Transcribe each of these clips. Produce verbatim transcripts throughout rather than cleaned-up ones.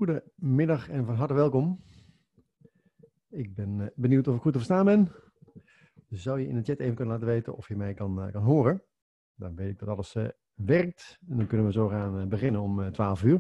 Goedemiddag en van harte welkom. Ik ben uh, benieuwd of ik goed te verstaan ben. Dus zou je in de chat even kunnen laten weten of je mij kan, uh, kan horen. Dan weet ik dat alles uh, werkt. En dan kunnen we zo gaan uh, beginnen om uh, twaalf uur.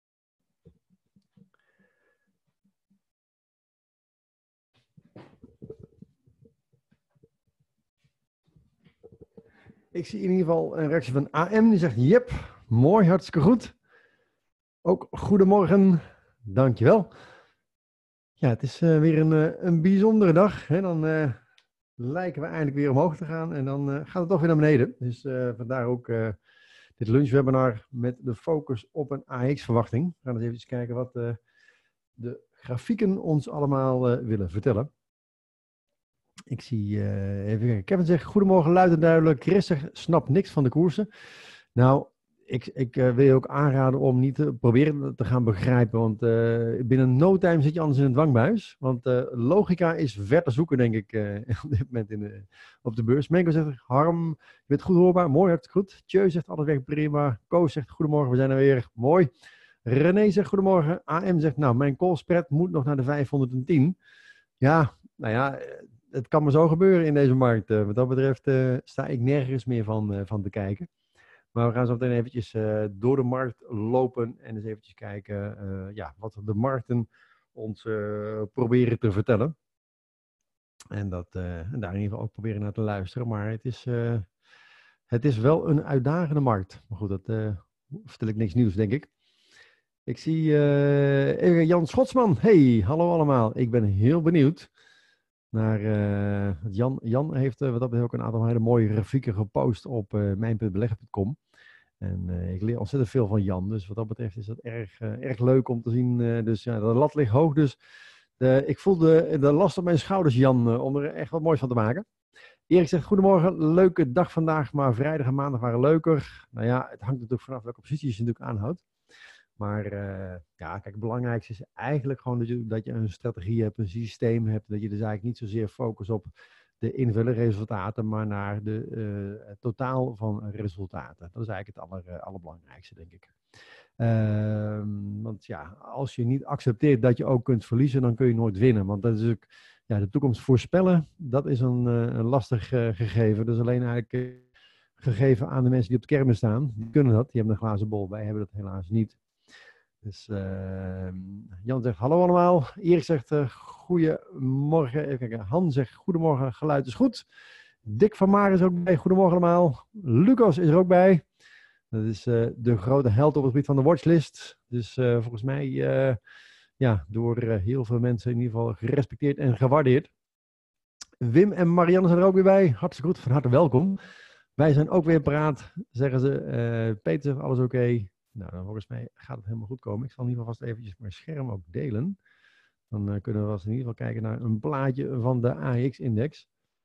Ik zie in ieder geval een reactie van A M. Die zegt, jep, mooi, hartstikke goed. Ook goedemorgen, dankjewel. Ja, het is uh, weer een, uh, een bijzondere dag. Hè? Dan uh, lijken we eindelijk weer omhoog te gaan en dan uh, gaat het toch weer naar beneden. Dus uh, vandaar ook uh, dit lunchwebinar met de focus op een A X verwachting. We gaan eens even kijken wat uh, de grafieken ons allemaal uh, willen vertellen. Ik zie, uh, even kijken, Kevin zegt, goedemorgen, luid en duidelijk. Chris zegt, snap niks van de koersen. Nou, ik, ik uh, wil je ook aanraden om niet te proberen te gaan begrijpen, want uh, binnen no time zit je anders in een dwangbuis. Want uh, logica is ver te zoeken, denk ik, uh, op dit moment in de, op de beurs. Menko zegt, Harm, je bent goed hoorbaar, mooi, hartstikke goed. Tjeu zegt, alles werkt prima. Koos zegt, goedemorgen, we zijn er weer, mooi. René zegt, goedemorgen. A M zegt, nou, mijn call spread moet nog naar de vijfhonderdtien. Ja, nou ja, het kan maar zo gebeuren in deze markt. Uh, wat dat betreft uh, sta ik nergens meer van, uh, van te kijken. Maar we gaan zo meteen eventjes uh, door de markt lopen en eens eventjes kijken uh, ja, wat de markten ons uh, proberen te vertellen. En, dat, uh, en daar in ieder geval ook proberen naar te luisteren. Maar het is, uh, het is wel een uitdagende markt. Maar goed, dat uh, vertel ik niks nieuws, denk ik. Ik zie uh, even Jan Schotsman. Hey, hallo allemaal. Ik ben heel benieuwd naar uh, Jan. Jan heeft uh, wat dat betreft ook een aantal hele mooie grafieken gepost op uh, mijn punt beleggen punt com. En uh, ik leer ontzettend veel van Jan. Dus wat dat betreft is dat erg, uh, erg leuk om te zien. Uh, dus ja, de lat ligt hoog. Dus uh, ik voel de, de last op mijn schouders, Jan, uh, om er echt wat moois van te maken. Erik zegt, goedemorgen, leuke dag vandaag, maar vrijdag en maandag waren leuker. Nou ja, het hangt natuurlijk vanaf welke positie je natuurlijk aanhoudt. Maar uh, ja, kijk, het belangrijkste is eigenlijk gewoon dat je, dat je een strategie hebt, een systeem hebt. Dat je dus eigenlijk niet zozeer focust op de individuele resultaten, maar naar de uh, totaal van resultaten. Dat is eigenlijk het aller, uh, allerbelangrijkste, denk ik. Uh, want ja, als je niet accepteert dat je ook kunt verliezen, dan kun je nooit winnen. Want dat is ook, ja, de toekomst voorspellen, dat is een, uh, een lastig uh, gegeven. Dus alleen eigenlijk uh, gegeven aan de mensen die op de kermis staan. Die kunnen dat, die hebben een glazen bol. Wij hebben dat helaas niet. Dus uh, Jan zegt hallo allemaal. Erik zegt uh, goedemorgen. Even kijken. Han zegt goedemorgen, geluid is goed. Dick van Maar is ook bij. Goedemorgen allemaal. Lucas is er ook bij. Dat is uh, de grote held op het gebied van de watchlist. Dus uh, volgens mij uh, ja, door uh, heel veel mensen in ieder geval gerespecteerd en gewaardeerd. Wim en Marianne zijn er ook weer bij. Hartstikke goed, van harte welkom. Wij zijn ook weer paraat, zeggen ze. Uh, Peter zegt alles oké. Okay. Nou, dan volgens mij gaat het helemaal goed komen. Ik zal in ieder geval vast eventjes mijn scherm ook delen. Dan uh, kunnen we vast in ieder geval kijken naar een plaatje van de A X index.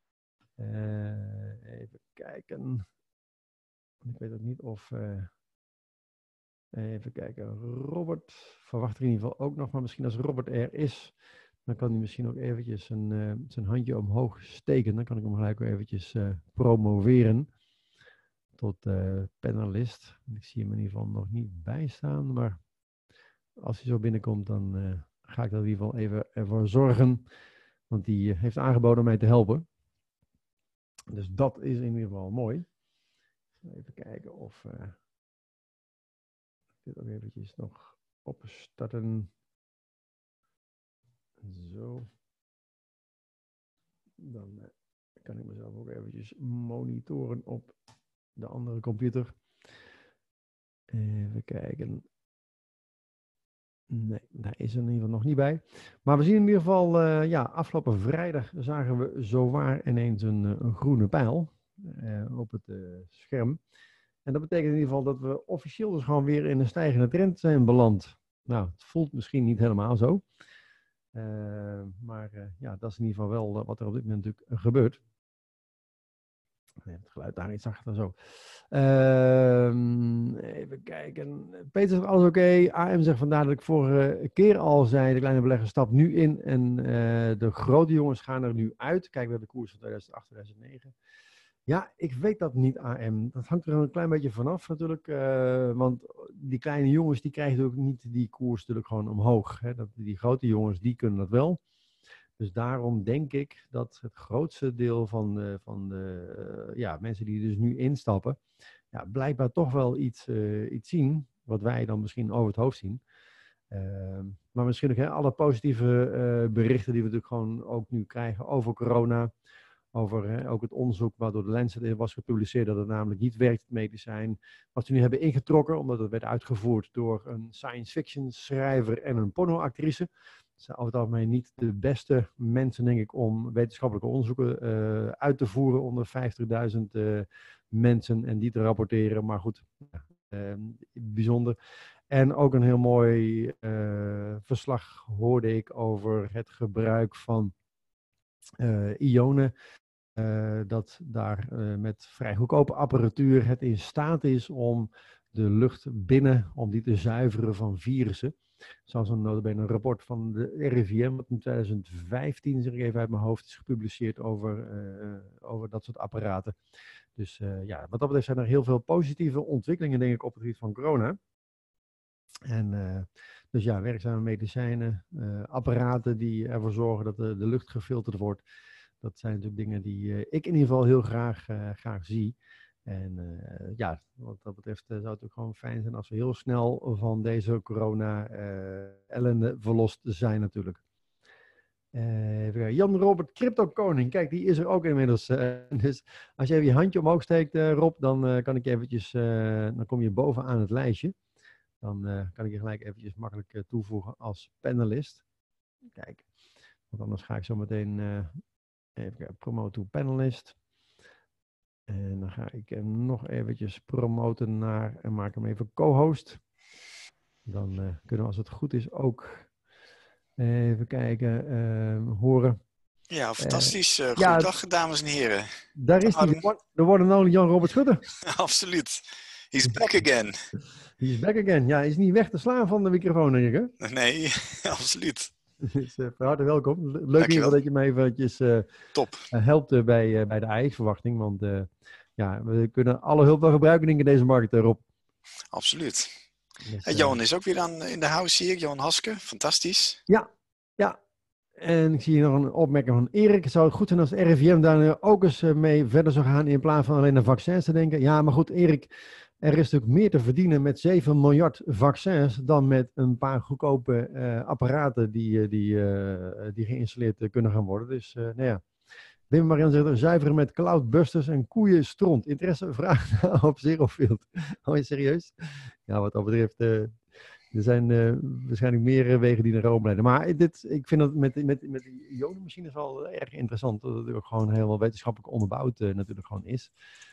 Uh, even kijken. Ik weet ook niet of... Uh, even kijken. Robert verwacht er in ieder geval ook nog. Maar misschien als Robert er is, dan kan hij misschien ook eventjes een, uh, zijn handje omhoog steken. Dan kan ik hem gelijk ook eventjes uh, promoveren. Tot uh, panelist. Ik zie hem in ieder geval nog niet bijstaan, maar als hij zo binnenkomt, dan uh, ga ik er in ieder geval even ervoor zorgen, want die uh, heeft aangeboden mij te helpen. Dus dat is in ieder geval mooi. Even kijken of uh, dit ook eventjes nog opstarten. Zo. Dan uh, kan ik mezelf ook eventjes monitoren op de andere computer. Even kijken. Nee, daar is er in ieder geval nog niet bij. Maar we zien in ieder geval, uh, ja, afgelopen vrijdag zagen we zowaar ineens een, een groene pijl uh, op het uh, scherm. En dat betekent in ieder geval dat we officieel dus gewoon weer in een stijgende trend zijn beland. Nou, het voelt misschien niet helemaal zo. Uh, maar uh, ja, dat is in ieder geval wel uh, wat er op dit moment natuurlijk gebeurt. Het geluid daar iets achter zo. Uh, even kijken. Peter zegt alles oké. Okay. A M zegt vandaar dat ik vorige keer al zei, de kleine belegger stapt nu in en uh, de grote jongens gaan er nu uit. Kijk naar de koers van tweeduizend acht, tweeduizend negen. Ja, ik weet dat niet, A M. Dat hangt er een klein beetje vanaf natuurlijk. Uh, want die kleine jongens die krijgen ook niet die koers natuurlijk gewoon omhoog. Hè. Dat, die grote jongens die kunnen dat wel. Dus daarom denk ik dat het grootste deel van, uh, van de uh, ja, mensen die dus nu instappen, ja, blijkbaar toch wel iets, uh, iets zien, wat wij dan misschien over het hoofd zien. Uh, maar misschien ook hè, alle positieve uh, berichten die we natuurlijk gewoon ook nu krijgen over corona. Over hè, ook het onderzoek wat door de Lancet was gepubliceerd, dat het namelijk niet werkt, het medicijn. Wat ze nu hebben ingetrokken, omdat het werd uitgevoerd door een science fiction schrijver en een pornoactrice. Dat zijn over het algemeen niet de beste mensen, denk ik, om wetenschappelijke onderzoeken uh, uit te voeren onder vijftigduizend uh, mensen en die te rapporteren. Maar goed, uh, bijzonder. En ook een heel mooi uh, verslag hoorde ik over het gebruik van uh, ionen. Uh, dat daar uh, met vrij goedkope apparatuur het in staat is om de lucht binnen, om die te zuiveren van virussen. Zoals een, notabene een rapport van de R I V M, wat in twintig vijftien, zeg ik even uit mijn hoofd, is gepubliceerd over, uh, over dat soort apparaten. Dus uh, ja, wat dat betreft zijn er heel veel positieve ontwikkelingen, denk ik, op het gebied van corona. En uh, dus ja, werkzame medicijnen, uh, apparaten die ervoor zorgen dat de, de lucht gefilterd wordt. Dat zijn natuurlijk dingen die uh, ik in ieder geval heel graag, uh, graag zie. En uh, ja, wat dat betreft uh, zou het ook gewoon fijn zijn als we heel snel van deze corona-ellende uh, verlost zijn natuurlijk. Uh, Jan-Robert Crypto Koning, kijk, die is er ook inmiddels. Uh, dus als je even je handje omhoog steekt, uh, Rob, dan uh, kan ik eventjes, uh, dan kom je bovenaan het lijstje. Dan uh, kan ik je gelijk eventjes makkelijk uh, toevoegen als panelist. Kijk, want anders ga ik zo meteen uh, even kijken, promote to panelist. En dan ga ik hem nog eventjes promoten naar en maak hem even co-host. Dan uh, kunnen we als het goed is ook even kijken, uh, horen. Ja, fantastisch. Uh, Goedendag, ja, dames en heren. Daar is hij, de one and only Jan-Robert Schutte. Absoluut. He's back again. He's back again. Ja, hij is niet weg te slaan van de microfoon, denk ik, hè? Nee, absoluut. Dus uh, van harte welkom. Leuk in ieder geval dat je mij eventjes uh, Top. Uh, helpt uh, bij, uh, bij de A X-verwachting. Want uh, ja, we kunnen alle hulp wel gebruiken in deze markt, uh, Rob. Absoluut. Dus, uh, Johan is ook weer aan, in de house hier. Johan Haske, fantastisch. Ja, ja. En ik zie hier nog een opmerking van Erik. Het zou goed zijn als R I V M daar ook eens mee verder zou gaan in plaats van alleen naar vaccins te denken. Ja, maar goed, Erik, er is natuurlijk meer te verdienen met zeven miljard vaccins dan met een paar goedkope uh, apparaten die, die, uh, die geïnstalleerd uh, kunnen gaan worden. Dus, uh, nou ja. Wim Marian zegt, zuiveren met cloudbusters en koeien stront. Interesse, vraag op Zerofield. Oh, serieus? Ja, wat dat betreft, uh, er zijn uh, waarschijnlijk meer uh, wegen die naar Rome leiden. Maar dit, ik vind dat met, met, met die ionenmachines wel erg interessant. Dat het ook gewoon heel wetenschappelijk onderbouwd uh, natuurlijk gewoon is.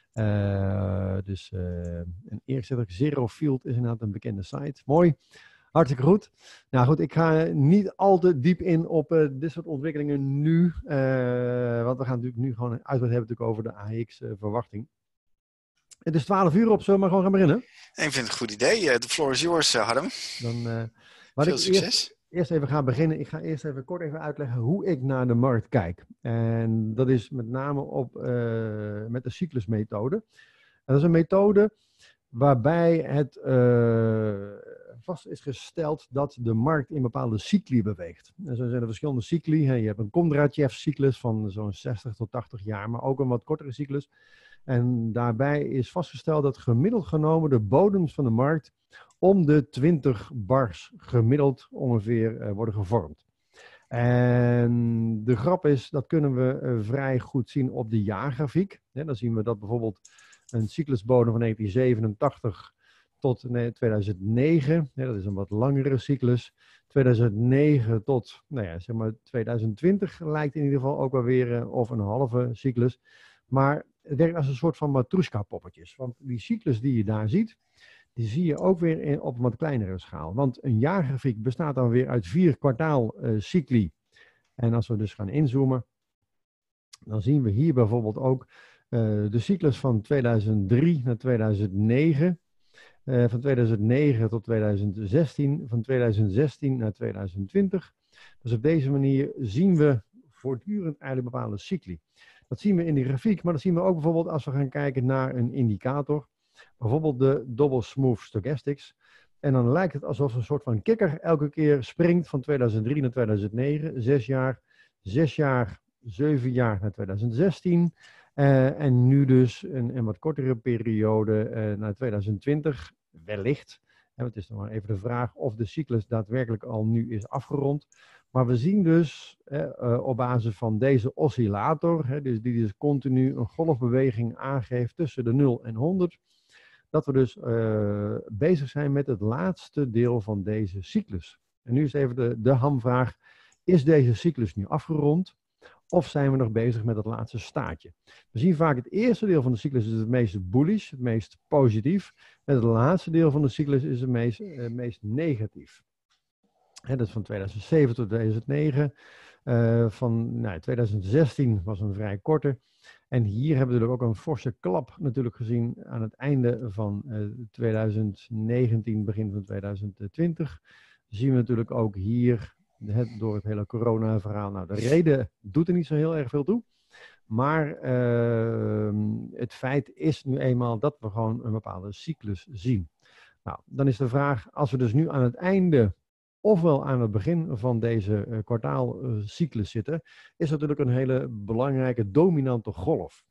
Uh, dus, uh, en Erik zegt ook, Zerofield is inderdaad een bekende site. Mooi. Hartstikke goed. Nou goed, ik ga niet al te diep in op uh, dit soort ontwikkelingen nu. Uh, want we gaan natuurlijk nu gewoon uitgebreid hebben over de A X-verwachting. Uh, het is twaalf uur op, zullen we maar gewoon gaan beginnen? Ik vind het een goed idee. De floor is yours, Harm. Dan, uh, Veel ik succes. Eerst, eerst even ga beginnen. Ik ga eerst even kort even uitleggen hoe ik naar de markt kijk. En dat is met name op, uh, met de cyclusmethode. En dat is een methode waarbij het uh, vast is gesteld dat de markt in bepaalde cycli beweegt. En zo zijn er verschillende cycli. Je hebt een Kondratjev-cyclus van zo'n zestig tot tachtig jaar, maar ook een wat kortere cyclus. En daarbij is vastgesteld dat gemiddeld genomen de bodems van de markt om de twintig bars gemiddeld ongeveer uh, worden gevormd. En de grap is, dat kunnen we uh, vrij goed zien op de jaargrafiek. Ja, dan zien we dat bijvoorbeeld een cyclusbodem van negentien zevenentachtig tot nee, tweeduizend negen. Ja, dat is een wat langere cyclus. tweeduizend negen tot nou ja, zeg maar tweeduizend twintig lijkt in ieder geval ook wel weer uh, of een halve cyclus. Maar het werkt als een soort van Matrushka-poppetjes. Want die cyclus die je daar ziet, die zie je ook weer in, op een wat kleinere schaal. Want een jaargrafiek bestaat dan weer uit vier kwartaalcycli. Uh, en als we dus gaan inzoomen, dan zien we hier bijvoorbeeld ook uh, de cyclus van tweeduizend drie naar tweeduizend negen. Uh, van tweeduizend negen tot tweeduizend zestien. Van tweeduizend zestien naar tweeduizend twintig. Dus op deze manier zien we voortdurend eigenlijk bepaalde cycli. Dat zien we in de grafiek, maar dat zien we ook bijvoorbeeld als we gaan kijken naar een indicator. Bijvoorbeeld de Double Smooth Stochastics. En dan lijkt het alsof een soort van kikker elke keer springt van tweeduizend drie naar tweeduizend negen. Zes jaar, zes jaar, zeven jaar naar tweeduizend zestien. Uh, en nu dus een, een wat kortere periode uh, naar tweeduizend twintig, wellicht. En het is nog maar even de vraag of de cyclus daadwerkelijk al nu is afgerond. Maar we zien dus uh, uh, op basis van deze oscillator, hè, dus die dus continu een golfbeweging aangeeft tussen de nul en honderd, dat we dus uh, bezig zijn met het laatste deel van deze cyclus. En nu is even de, de hamvraag, is deze cyclus nu afgerond? Of zijn we nog bezig met het laatste staartje? We zien vaak het eerste deel van de cyclus is het meest bullish, het meest positief. En het laatste deel van de cyclus is het meest, uh, meest negatief. He, dat is van tweeduizend zeven tot tweeduizend negen. Uh, van nou, tweeduizend zestien was een vrij korte. En hier hebben we natuurlijk ook een forse klap natuurlijk gezien aan het einde van uh, tweeduizend negentien, begin van tweeduizend twintig. Zien we natuurlijk ook hier... Het, door het hele corona-verhaal. Nou, de reden doet er niet zo heel erg veel toe. Maar uh, het feit is nu eenmaal dat we gewoon een bepaalde cyclus zien. Nou, dan is de vraag, als we dus nu aan het einde ofwel aan het begin van deze uh, kwartaalcyclus zitten, is natuurlijk een hele belangrijke dominante golf.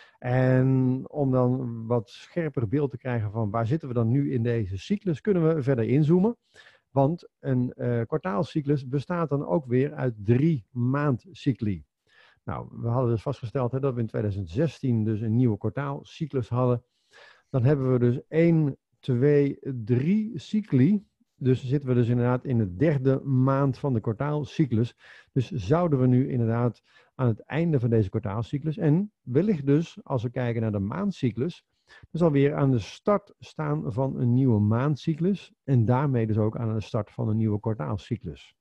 En om dan wat scherper beeld te krijgen van waar zitten we dan nu in deze cyclus, kunnen we verder inzoomen. Want een uh, kwartaalcyclus bestaat dan ook weer uit drie maandcycli. Nou, we hadden dus vastgesteld hè, dat we in tweeduizend zestien dus een nieuwe kwartaalcyclus hadden. Dan hebben we dus één, twee, drie cycli. Dus zitten we dus inderdaad in de derde maand van de kwartaalcyclus. Dus zouden we nu inderdaad aan het einde van deze kwartaalcyclus en wellicht dus, als we kijken naar de maandcyclus, dus alweer aan de start staan van een nieuwe maandcyclus en daarmee dus ook aan de start van een nieuwe kwartaalcyclus.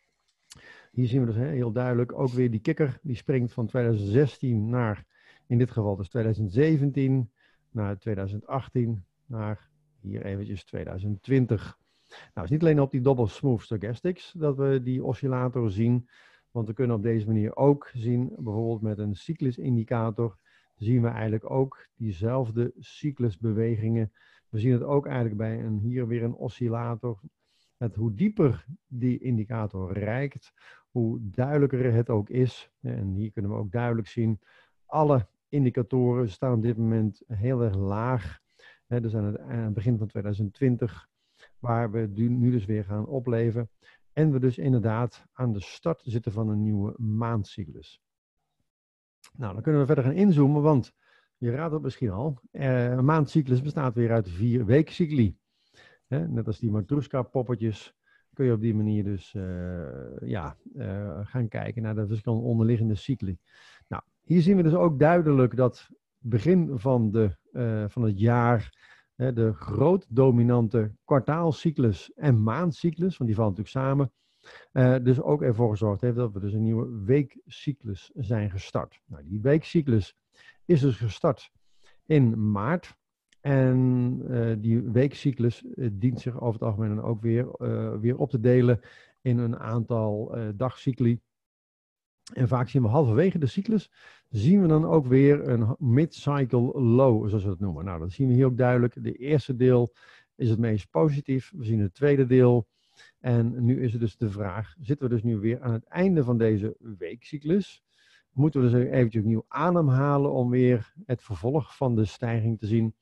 Hier zien we dus heel duidelijk ook weer die kikker, die springt van tweeduizend zestien naar, in dit geval dus tweeduizend zeventien, naar tweeduizend achttien, naar hier eventjes tweeduizend twintig. Nou, het is niet alleen op die Double Smooth Stochastics dat we die oscillator zien, want we kunnen op deze manier ook zien, bijvoorbeeld met een cyclusindicator, zien we eigenlijk ook diezelfde cyclusbewegingen. We zien het ook eigenlijk bij een, hier weer een oscillator. Het, hoe dieper die indicator reikt, hoe duidelijker het ook is. En hier kunnen we ook duidelijk zien, alle indicatoren staan op dit moment heel erg laag. Dus aan het, aan het begin van tweeduizend twintig, waar we nu dus weer gaan opleven. En we dus inderdaad aan de start zitten van een nieuwe maandcyclus. Nou, dan kunnen we verder gaan inzoomen, want je raadt het misschien al. Uh, een maandcyclus bestaat weer uit vier weekcycli. Hè, net als die Matroeska-poppetjes kun je op die manier dus uh, ja, uh, gaan kijken naar de verschillende onderliggende cycli. Nou, hier zien we dus ook duidelijk dat begin van, de, uh, van het jaar uh, de groot dominante kwartaalcyclus en maandcyclus, want die vallen natuurlijk samen, Uh, dus ook ervoor gezorgd heeft dat we dus een nieuwe weekcyclus zijn gestart. Nou, die weekcyclus is dus gestart in maart. En uh, die weekcyclus uh, dient zich over het algemeen dan ook weer, uh, weer op te delen in een aantal uh, dagcycli. En vaak zien we halverwege de cyclus, zien we dan ook weer een mid-cycle low, zoals we het noemen. Nou, dat zien we hier ook duidelijk. De eerste deel is het meest positief. We zien het tweede deel. En nu is het dus de vraag, zitten we dus nu weer aan het einde van deze weekcyclus? Moeten we dus eventjes opnieuw ademhalen om weer het vervolg van de stijging te zien?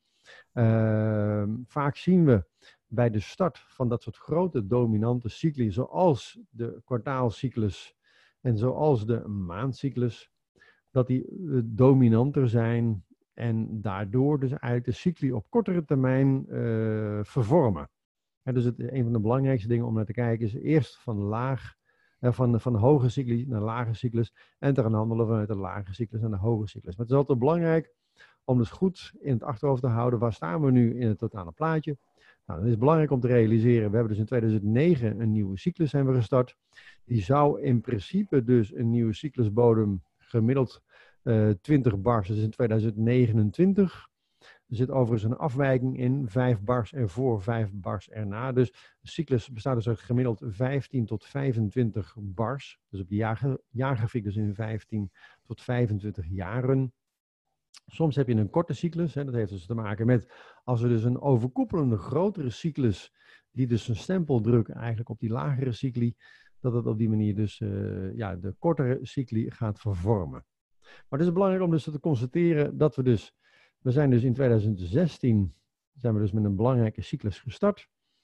Uh, vaak zien we bij de start van dat soort grote dominante cycli, zoals de kwartaalcyclus en zoals de maandcyclus, dat die uh, dominanter zijn en daardoor dus eigenlijk de cycli op kortere termijn uh, vervormen. En dus het, een van de belangrijkste dingen om naar te kijken is eerst van laag, eh, van, van de hoge cyclus naar lage cyclus en te gaan handelen vanuit de lage cyclus naar de hoge cyclus. Maar het is altijd belangrijk om dus goed in het achterhoofd te houden, waar staan we nu in het totale plaatje. Nou, dan is het belangrijk om te realiseren, we hebben dus in tweeduizend negen een nieuwe cyclus zijn we gestart. Die zou in principe dus een nieuwe cyclusbodem gemiddeld uh, twintig bars, dus in tweeduizend negenentwintig. Er zit overigens een afwijking in, vijf bars ervoor, vijf bars erna. Dus de cyclus bestaat dus uit gemiddeld vijftien tot vijfentwintig bars. Dus op de jaar, jaargrafiek dus in vijftien tot vijfentwintig jaren. Soms heb je een korte cyclus, hè, dat heeft dus te maken met als we dus een overkoepelende grotere cyclus, die dus een stempel drukt eigenlijk op die lagere cycli, dat het op die manier dus uh, ja, de kortere cycli gaat vervormen. Maar het is belangrijk om dus te constateren dat we dus, we zijn dus in tweeduizend zestien, zijn we dus met een belangrijke cyclus gestart.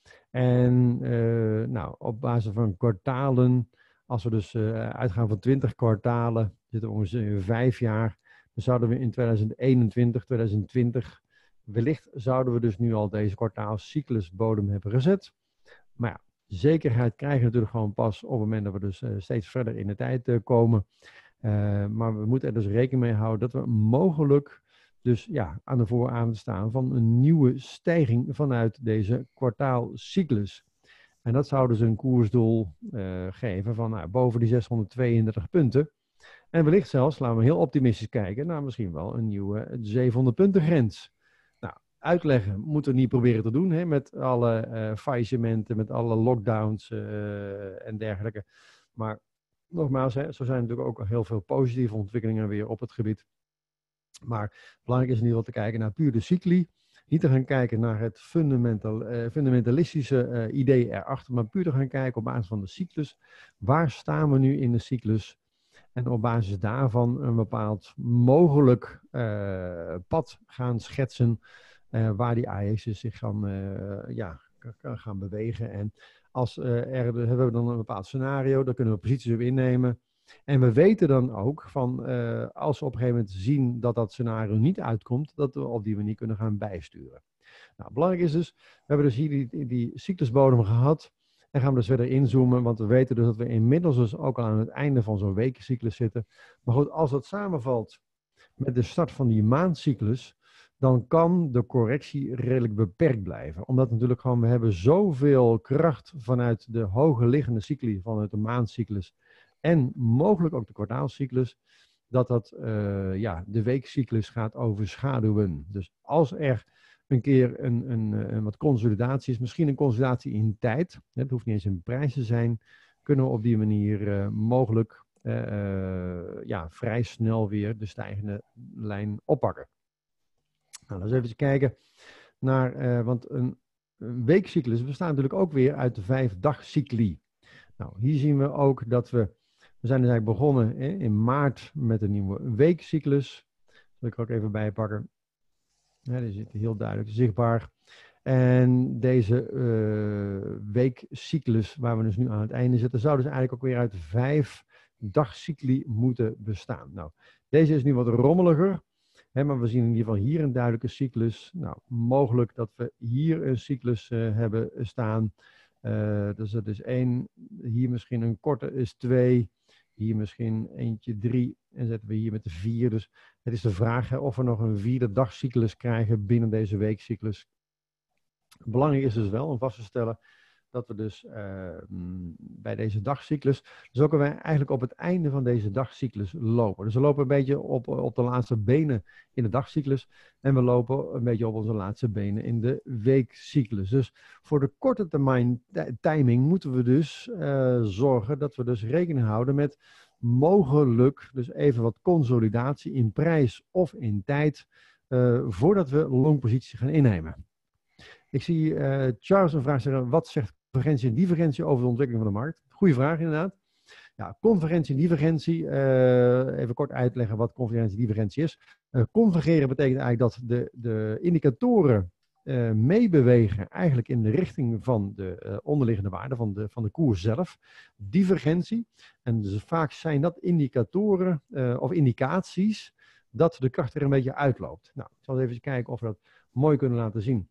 En uh, nou, op basis van kwartalen, als we dus uh, uitgaan van twintig kwartalen, zitten we ongeveer vijf jaar. Dan zouden we in tweeduizend eenentwintig, tweeduizend twintig, wellicht zouden we dus nu al deze kwartaalcyclusbodem hebben gezet. Maar ja, zekerheid krijgen we natuurlijk gewoon pas op het moment dat we dus uh, steeds verder in de tijd uh, komen. Uh, maar we moeten er dus rekening mee houden dat we mogelijk dus ja, aan de vooravond staan van een nieuwe stijging vanuit deze kwartaalcyclus. En dat zou dus een koersdoel uh, geven van nou, boven die zeshonderdtweeëndertig punten. En wellicht zelfs, laten we heel optimistisch kijken, naar misschien wel een nieuwe zevenhonderd punten grens. Nou, uitleggen moeten we niet proberen te doen, hè, met alle uh, faillissementen, met alle lockdowns uh, en dergelijke. Maar nogmaals, hè, zo zijn natuurlijk ook heel veel positieve ontwikkelingen weer op het gebied. Maar belangrijk is in ieder geval te kijken naar puur de cycli. Niet te gaan kijken naar het fundamental, uh, fundamentalistische uh, idee erachter, maar puur te gaan kijken op basis van de cyclus. Waar staan we nu in de cyclus? En op basis daarvan een bepaald mogelijk uh, pad gaan schetsen uh, waar die A E X's zich gaan, uh, ja, kan gaan bewegen. En als uh, er, hebben we dan een bepaald scenario, daar kunnen we posities op innemen. En we weten dan ook van, uh, als we op een gegeven moment zien dat dat scenario niet uitkomt, dat we op die manier kunnen gaan bijsturen. Nou, belangrijk is dus, we hebben dus hier die, die cyclusbodem gehad. En gaan we dus verder inzoomen, want we weten dus dat we inmiddels dus ook al aan het einde van zo'n weekcyclus zitten. Maar goed, als dat samenvalt met de start van die maandcyclus, dan kan de correctie redelijk beperkt blijven. Omdat natuurlijk gewoon, we hebben zoveel kracht vanuit de hoge liggende cycli, vanuit de maandcyclus en mogelijk ook de kwartaalcyclus, dat dat uh, ja, de weekcyclus gaat overschaduwen. Dus als er een keer een, een, een wat consolidatie is, misschien een consolidatie in tijd, het hoeft niet eens in prijs te zijn, kunnen we op die manier uh, mogelijk uh, uh, ja, vrij snel weer de stijgende lijn oppakken. Nou, laten we even kijken naar, uh, want een, een weekcyclus bestaat natuurlijk ook weer uit de vijf dagcycli. Nou, hier zien we ook dat we, we zijn dus eigenlijk begonnen hè, in maart met een nieuwe weekcyclus. Dat zal ik er ook even bij pakken. Ja, die zit heel duidelijk zichtbaar. En deze uh, weekcyclus, waar we dus nu aan het einde zitten, zou dus eigenlijk ook weer uit vijf dagcycli moeten bestaan. Nou, deze is nu wat rommeliger, hè, maar we zien in ieder geval hier een duidelijke cyclus. Nou, mogelijk dat we hier een cyclus uh, hebben staan. Uh, dus dat is één, hier misschien een korte is twee, hier misschien eentje drie en zetten we hier met de vier. Dus het is de vraag hè, of we nog een vierde dagcyclus krijgen binnen deze weekcyclus. Belangrijk is dus wel om vast te stellen dat we dus uh, bij deze dagcyclus, dus ook we eigenlijk op het einde van deze dagcyclus lopen. Dus we lopen een beetje op, op de laatste benen in de dagcyclus en we lopen een beetje op onze laatste benen in de weekcyclus. Dus voor de korte termijn timing moeten we dus uh, zorgen dat we dus rekening houden met mogelijk dus even wat consolidatie in prijs of in tijd uh, voordat we longpositie gaan innemen. Ik zie uh, Charles een vraag zeggen, wat zegt convergentie en divergentie over de ontwikkeling van de markt? Goeie vraag inderdaad. Ja, convergentie en divergentie, uh, even kort uitleggen wat convergentie en divergentie is. Uh, convergeren betekent eigenlijk dat de, de indicatoren uh, meebewegen eigenlijk in de richting van de uh, onderliggende waarde van de, van de koers zelf. Divergentie, en dus vaak zijn dat indicatoren uh, of indicaties dat de kracht er een beetje uitloopt. Nou, ik zal even kijken of we dat mooi kunnen laten zien.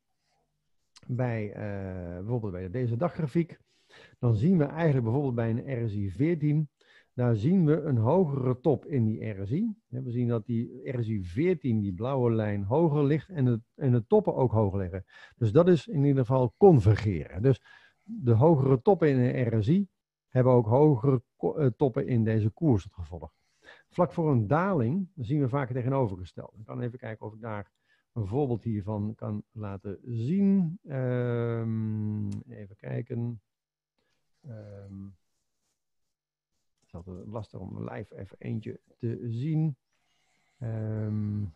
Bij uh, bijvoorbeeld bij deze daggrafiek, dan zien we eigenlijk bijvoorbeeld bij een R S I veertien, daar zien we een hogere top in die R S I. We zien dat die R S I veertien, die blauwe lijn, hoger ligt en de, en de toppen ook hoger liggen. Dus dat is in ieder geval convergeren. Dus de hogere toppen in een R S I hebben ook hogere toppen in deze koers tot gevolg. Vlak voor een daling zien we vaak het tegenovergestelde. Ik kan even kijken of ik daar een voorbeeld hiervan kan laten zien. Um, even kijken. Um, het is altijd lastig om live even eentje te zien. Um,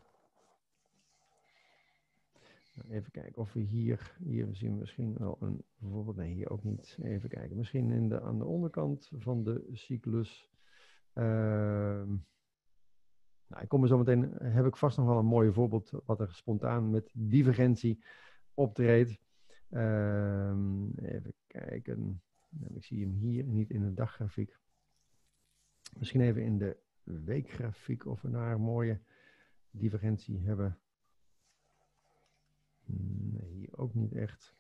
even kijken of we hier, hier zien we misschien wel een voorbeeld. Nee, hier ook niet. Even kijken. Misschien in de, aan de onderkant van de cyclus. Um, Nou, ik kom er zo meteen, heb ik vast nog wel een mooi voorbeeld wat er spontaan met divergentie optreedt. Um, even kijken. Ik zie hem hier niet in de daggrafiek. Misschien even in de weekgrafiek of we daar een mooie divergentie hebben. Nee, hier ook niet echt.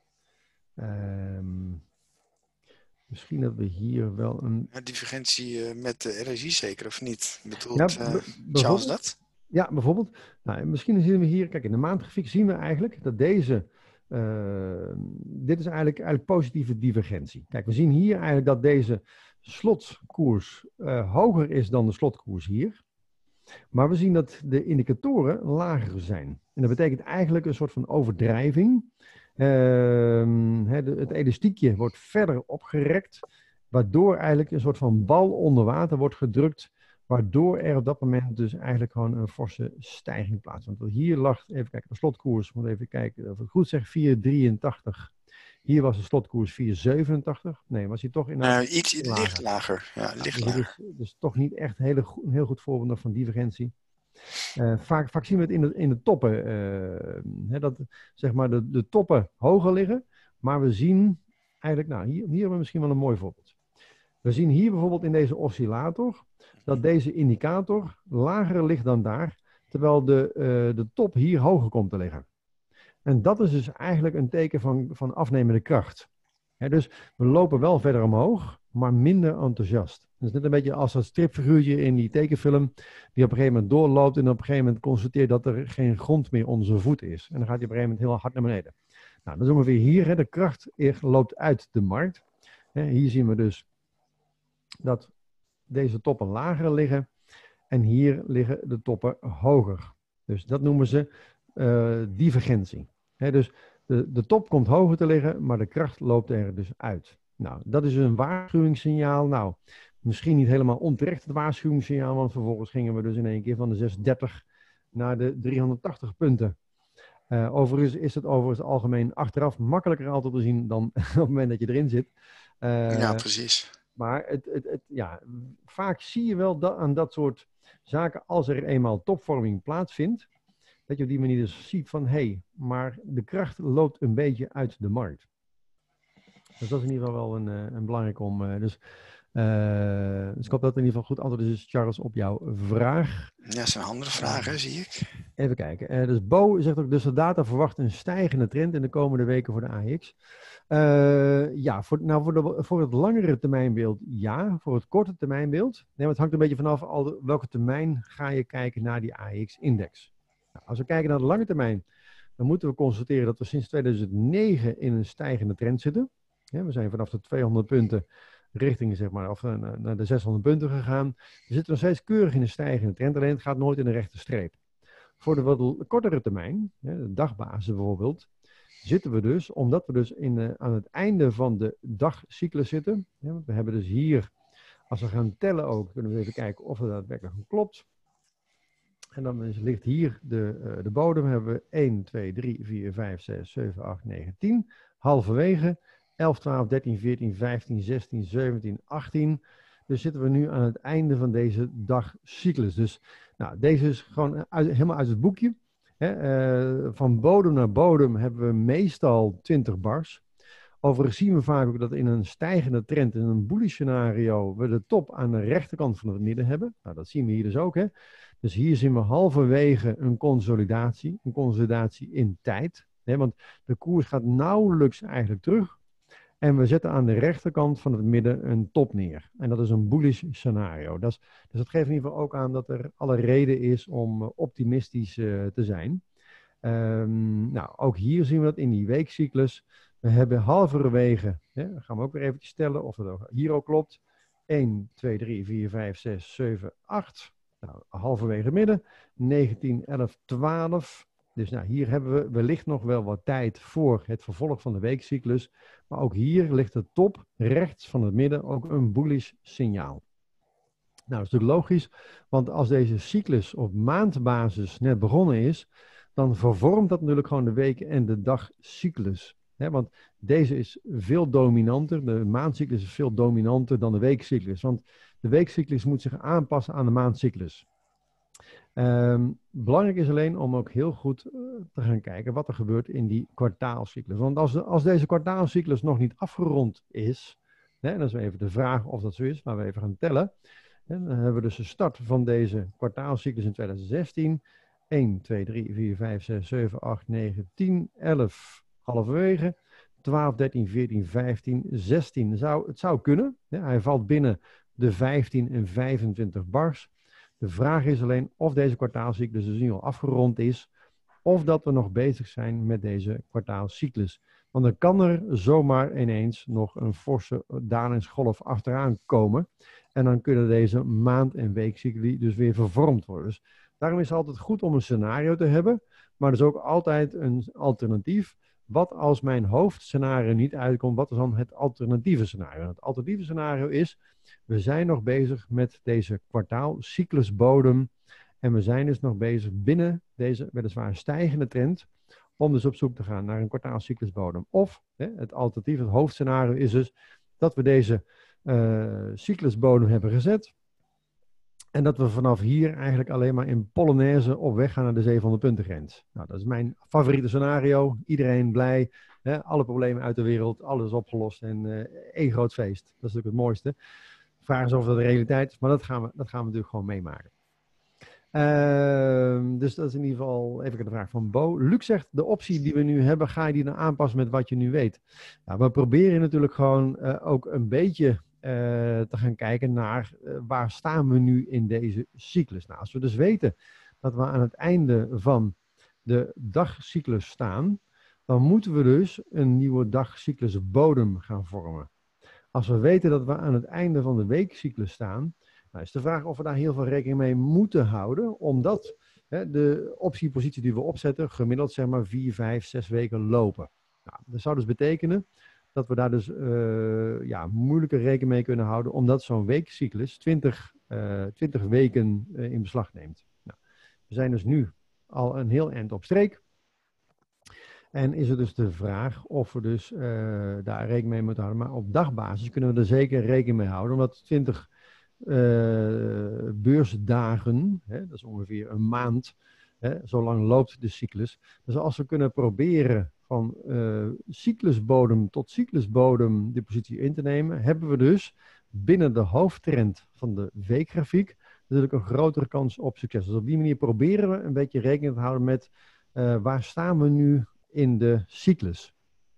Um, Misschien dat we hier wel een... Ja, divergentie uh, met de R S I zeker, of niet? Bedoelt ja, uh, Charles dat? Ja, bijvoorbeeld. Nou, misschien zien we hier... Kijk, in de maandgrafiek zien we eigenlijk dat deze... Uh, dit is eigenlijk, eigenlijk positieve divergentie. Kijk, we zien hier eigenlijk dat deze slotkoers uh, hoger is dan de slotkoers hier. Maar we zien dat de indicatoren lager zijn. En dat betekent eigenlijk een soort van overdrijving. Uh, de, het elastiekje wordt verder opgerekt, waardoor eigenlijk een soort van bal onder water wordt gedrukt, waardoor er op dat moment dus eigenlijk gewoon een forse stijging plaatsvindt. Want hier lag, even kijken, de slotkoers, moet even kijken of ik het goed zeg, vier komma drieëntachtig. Hier was de slotkoers vier komma zevenentachtig. Nee, was hij toch in uh, iets lager. licht lager. Ja, ja, licht dus lager. Het is dus toch niet echt hele, een heel goed voorbeeld van divergentie. Uh, vaak, vaak zien we het in de, in de toppen, uh, hè, dat zeg maar de, de toppen hoger liggen, maar we zien eigenlijk, nou hier, hier hebben we misschien wel een mooi voorbeeld. We zien hier bijvoorbeeld in deze oscillator dat deze indicator lager ligt dan daar, terwijl de, uh, de top hier hoger komt te liggen. En dat is dus eigenlijk een teken van, van afnemende kracht. Hè, dus we lopen wel verder omhoog, maar minder enthousiast. Het is net een beetje als dat stripfiguurtje in die tekenfilm, die op een gegeven moment doorloopt en op een gegeven moment constateert dat er geen grond meer onder zijn voet is. En dan gaat hij op een gegeven moment heel hard naar beneden. Nou, dat is ongeveer hier. Hè, de kracht loopt uit de markt. Hè, hier zien we dus dat deze toppen lager liggen en hier liggen de toppen hoger. Dus dat noemen ze uh, divergentie. Hè, dus de, de top komt hoger te liggen, maar de kracht loopt er dus uit. Nou, dat is een waarschuwingssignaal. Nou, misschien niet helemaal onterecht het waarschuwingssignaal, want vervolgens gingen we dus in één keer van de zeshonderddertig naar de driehonderdtachtig punten. Uh, overigens is het overigens algemeen achteraf makkelijker altijd te zien dan op het moment dat je erin zit. Uh, ja, precies. Maar het, het, het, ja, vaak zie je wel dat, aan dat soort zaken, als er eenmaal topvorming plaatsvindt, dat je op die manier dus ziet van, hé, hey, maar de kracht loopt een beetje uit de markt. Dus dat is in ieder geval wel een, een belangrijk om... Uh, dus, uh, dus ik hoop dat het in ieder geval goed antwoord is, Charles, op jouw vraag. Ja, dat zijn andere vragen, uh, zie ik. Even kijken. Uh, dus Bo zegt ook, dus de data verwacht een stijgende trend in de komende weken voor de A E X. Uh, ja, voor, nou voor, de, voor het langere termijnbeeld ja, voor het korte termijnbeeld. Nee, maar het hangt een beetje vanaf al de, welke termijn ga je kijken naar die A E X-index. Nou, als we kijken naar de lange termijn, dan moeten we constateren dat we sinds tweeduizend negen in een stijgende trend zitten. Ja, we zijn vanaf de tweehonderd punten richting zeg maar, of naar de zeshonderd punten gegaan. We zitten nog steeds keurig in een stijgende trend, alleen het gaat nooit in een rechte streep. Voor de wat kortere termijn, de dagbasis bijvoorbeeld, zitten we dus, omdat we dus in de, aan het einde van de dagcyclus zitten. Ja, want we hebben dus hier, als we gaan tellen ook, kunnen we even kijken of dat daadwerkelijk klopt. En dan is, ligt hier de, uh, de bodem, hebben we één, twee, drie, vier, vijf, zes, zeven, acht, negen, tien. Halverwege, elf, twaalf, dertien, veertien, vijftien, zestien, zeventien, achttien. Dus zitten we nu aan het einde van deze dagcyclus. Dus nou, deze is gewoon uit, helemaal uit het boekje. Hè, uh, van bodem naar bodem hebben we meestal twintig bars. Overigens zien we vaak ook dat in een stijgende trend, in een bullish scenario, we de top aan de rechterkant van het midden hebben. Nou, dat zien we hier dus ook. Hè. Dus hier zien we halverwege een consolidatie, een consolidatie in tijd. Hè, want de koers gaat nauwelijks eigenlijk terug. En we zetten aan de rechterkant van het midden een top neer. En dat is een bullish scenario. Dat is, dus dat geeft in ieder geval ook aan dat er alle reden is om optimistisch uh, te zijn. Um, nou, ook hier zien we dat in die weekcyclus. We hebben halverwege, hè, dan gaan we ook weer eventjes tellen of het ook hier ook klopt. één, twee, drie, vier, vijf, zes, zeven, acht. Nou, halverwege midden. negentien, elf, twaalf. Dus nou, hier hebben we wellicht nog wel wat tijd voor het vervolg van de weekcyclus. Maar ook hier ligt de top rechts van het midden ook een bullish signaal. Nou, dat is natuurlijk logisch, want als deze cyclus op maandbasis net begonnen is, dan vervormt dat natuurlijk gewoon de week- en de dagcyclus. He, want deze is veel dominanter, de maandcyclus is veel dominanter dan de weekcyclus. Want de weekcyclus moet zich aanpassen aan de maandcyclus. Um, belangrijk is alleen om ook heel goed uh, te gaan kijken wat er gebeurt in die kwartaalcyclus. Want als, de, als deze kwartaalcyclus nog niet afgerond is, hè, dan is even de vraag of dat zo is, maar we even gaan tellen. En dan hebben we dus de start van deze kwartaalcyclus in twintig zestien. één, twee, drie, vier, vijf, zes, zeven, acht, negen, tien, elf halverwege. twaalf, dertien, veertien, vijftien, zestien. Zou, het zou kunnen. Ja, hij valt binnen de vijftien en vijfentwintig bars. De vraag is alleen of deze kwartaalcyclus dus nu al afgerond is, of dat we nog bezig zijn met deze kwartaalcyclus. Want dan kan er zomaar ineens nog een forse dalingsgolf achteraan komen. En dan kunnen deze maand- en weekcycli dus weer vervormd worden. Dus daarom is het altijd goed om een scenario te hebben, maar dus ook altijd een alternatief. Wat als mijn hoofdscenario niet uitkomt, wat is dan het alternatieve scenario? Het alternatieve scenario is, we zijn nog bezig met deze kwartaalcyclusbodem en we zijn dus nog bezig binnen deze weliswaar stijgende trend om dus op zoek te gaan naar een kwartaalcyclusbodem. Of hè, het alternatief, het hoofdscenario is dus dat we deze uh, cyclusbodem hebben gezet en dat we vanaf hier eigenlijk alleen maar in Polonaise op weg gaan naar de zevenhonderd punten grens. Nou, dat is mijn favoriete scenario. Iedereen blij, hè, alle problemen uit de wereld, alles opgelost en uh, één groot feest. Dat is natuurlijk het mooiste. De vraag is of dat de realiteit is, maar dat gaan we, dat gaan we natuurlijk gewoon meemaken. Uh, dus dat is in ieder geval even de vraag van Bo. Luc zegt, de optie die we nu hebben, ga je die dan aanpassen met wat je nu weet? Nou, we proberen natuurlijk gewoon uh, ook een beetje uh, te gaan kijken naar uh, waar staan we nu in deze cyclus. Nou, als we dus weten dat we aan het einde van de dagcyclus staan, dan moeten we dus een nieuwe dagcyclusbodem gaan vormen. Als we weten dat we aan het einde van de weekcyclus staan, nou is de vraag of we daar heel veel rekening mee moeten houden, omdat hè, de optiepositie die we opzetten gemiddeld zeg maar vier, vijf, zes weken lopen. Nou, dat zou dus betekenen dat we daar dus uh, ja, moeilijke rekening mee kunnen houden, omdat zo'n weekcyclus twintig, uh, twintig weken uh, in beslag neemt. Nou, we zijn dus nu al een heel eind op streek. En is het dus de vraag of we dus uh, daar rekening mee moeten houden. Maar op dagbasis kunnen we er zeker rekening mee houden, omdat twintig Uh, beursdagen, hè, dat is ongeveer een maand, hè, zo lang loopt de cyclus. Dus als we kunnen proberen van uh, cyclusbodem tot cyclusbodem de positie in te nemen, hebben we dus binnen de hoofdtrend van de weekgrafiek natuurlijk een grotere kans op succes. Dus op die manier proberen we een beetje rekening te houden met uh, waar staan we nu in de cyclus.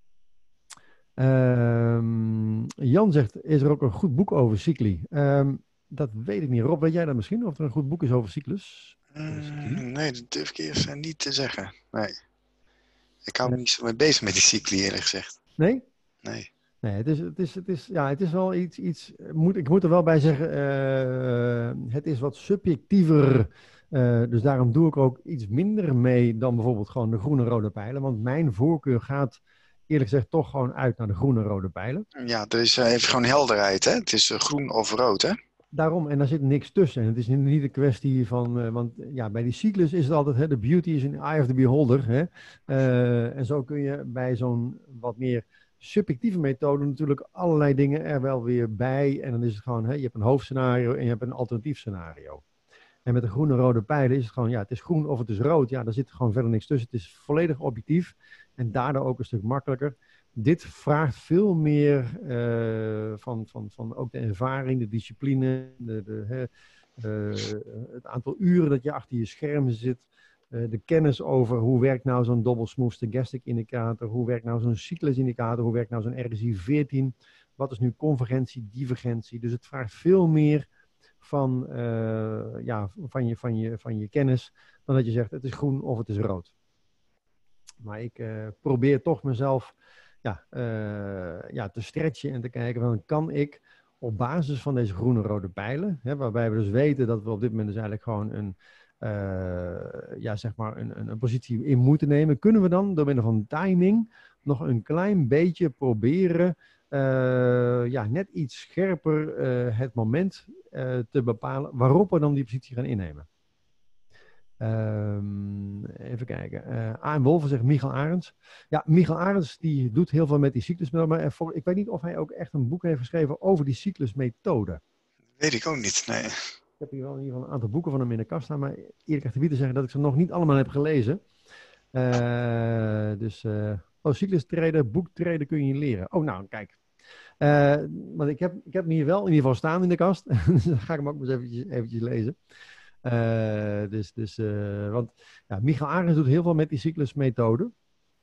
Um, Jan zegt, is er ook een goed boek over cycli? Um, dat weet ik niet. Rob, weet jij dat misschien? Of er een goed boek is over cyclus? Mm, nee, dat durf ik eerst niet te zeggen. Nee. Ik hou me niet zo mee bezig met die cycli, eerlijk gezegd. Nee? Nee. Nee, het is, het is, het is, ja, het is wel iets, iets moet, ik moet er wel bij zeggen, uh, het is wat subjectiever. Uh, dus daarom doe ik ook iets minder mee dan bijvoorbeeld gewoon de groene rode pijlen. Want mijn voorkeur gaat eerlijk gezegd toch gewoon uit naar de groene rode pijlen. Ja, er is even gewoon helderheid, hè? Het is uh, groen of rood, hè? Daarom, en daar zit niks tussen. En het is niet een kwestie van, uh, want ja, bij die cyclus is het altijd, hè, de beauty is in the eye of the beholder. Hè? Uh, en zo kun je bij zo'n wat meer subjectieve methode natuurlijk allerlei dingen er wel weer bij. En dan is het gewoon, hè, je hebt een hoofdscenario en je hebt een alternatief scenario. En met de groene rode pijlen is het gewoon, ja, het is groen of het is rood. Ja, daar zit gewoon verder niks tussen. Het is volledig objectief en daardoor ook een stuk makkelijker. Dit vraagt veel meer uh, van, van, van ook de ervaring, de discipline, de, de, uh, het aantal uren dat je achter je schermen zit. Uh, de kennis over hoe werkt nou zo'n double smooth stochastic indicator, hoe werkt nou zo'n cyclusindicator, hoe werkt nou zo'n R S I veertien, wat is nu convergentie, divergentie. Dus het vraagt veel meer van, uh, ja, van, je, van, je, van je kennis dan dat je zegt het is groen of het is rood. Maar ik uh, probeer toch mezelf ja, uh, ja, te stretchen en te kijken van kan ik op basis van deze groene rode pijlen, hè, waarbij we dus weten dat we op dit moment dus eigenlijk gewoon een uh, ja, zeg maar een, een, een positie in moeten nemen, kunnen we dan door middel van timing nog een klein beetje proberen uh, ja, net iets scherper uh, het moment uh, te bepalen waarop we dan die positie gaan innemen. Um, even kijken. Uh, A M Wolven zegt Michael Arends. Ja, Michael Arends die doet heel veel met die cyclusmethode, maar voor, ik weet niet of hij ook echt een boek heeft geschreven over die cyclusmethode. Weet ik ook niet, nee. Ik heb hier wel in ieder geval een aantal boeken van hem in de kast staan, maar eerlijk gezegd te zeggen dat ik ze nog niet allemaal heb gelezen. Uh, dus, uh, oh, cyclustreden, boektreden kun je leren. Oh, nou, kijk. Uh, want ik heb, ik heb hem hier wel in ieder geval staan in de kast. Dus dan ga ik hem ook eens eventjes, eventjes lezen. Uh, dus, dus, uh, want ja, Michael Arends doet heel veel met die cyclusmethode.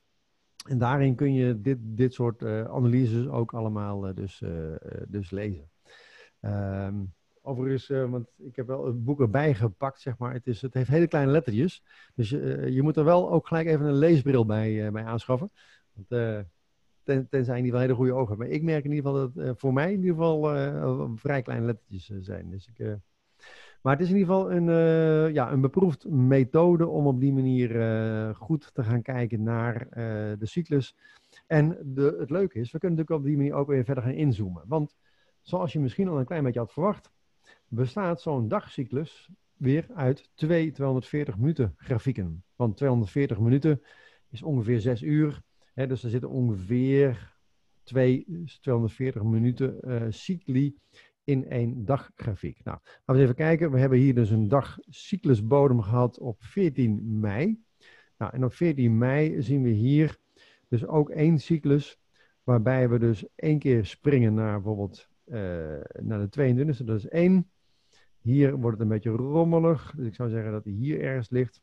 En daarin kun je dit, dit soort uh, analyses ook allemaal uh, dus, uh, dus lezen. Um, overigens, uh, want ik heb wel het boek erbij gepakt, zeg maar. Het, is, het heeft hele kleine lettertjes. Dus uh, je moet er wel ook gelijk even een leesbril bij, uh, bij aanschaffen. Want, uh, ten, tenzij je in ieder geval hele goede ogen hebt. Maar ik merk in ieder geval dat uh, voor mij in ieder geval uh, vrij kleine lettertjes uh, zijn. Dus ik... Uh, Maar het is in ieder geval een, uh, ja, een beproefd methode om op die manier uh, goed te gaan kijken naar uh, de cyclus. En de, het leuke is, we kunnen natuurlijk op die manier ook weer verder gaan inzoomen. Want zoals je misschien al een klein beetje had verwacht, bestaat zo'n dagcyclus weer uit twee tweehonderdveertig minuten grafieken. Want tweehonderdveertig minuten is ongeveer zes uur. Hè, dus er zitten ongeveer twee tweehonderdveertig minuten uh, cycli in één daggrafiek. Nou, laten we eens even kijken. We hebben hier dus een dagcyclusbodem gehad op veertien mei. Nou, en op veertien mei zien we hier dus ook één cyclus, waarbij we dus één keer springen naar bijvoorbeeld uh, naar de tweeëntwintigste, dat is één. Hier wordt het een beetje rommelig, dus ik zou zeggen dat hij hier ergens ligt.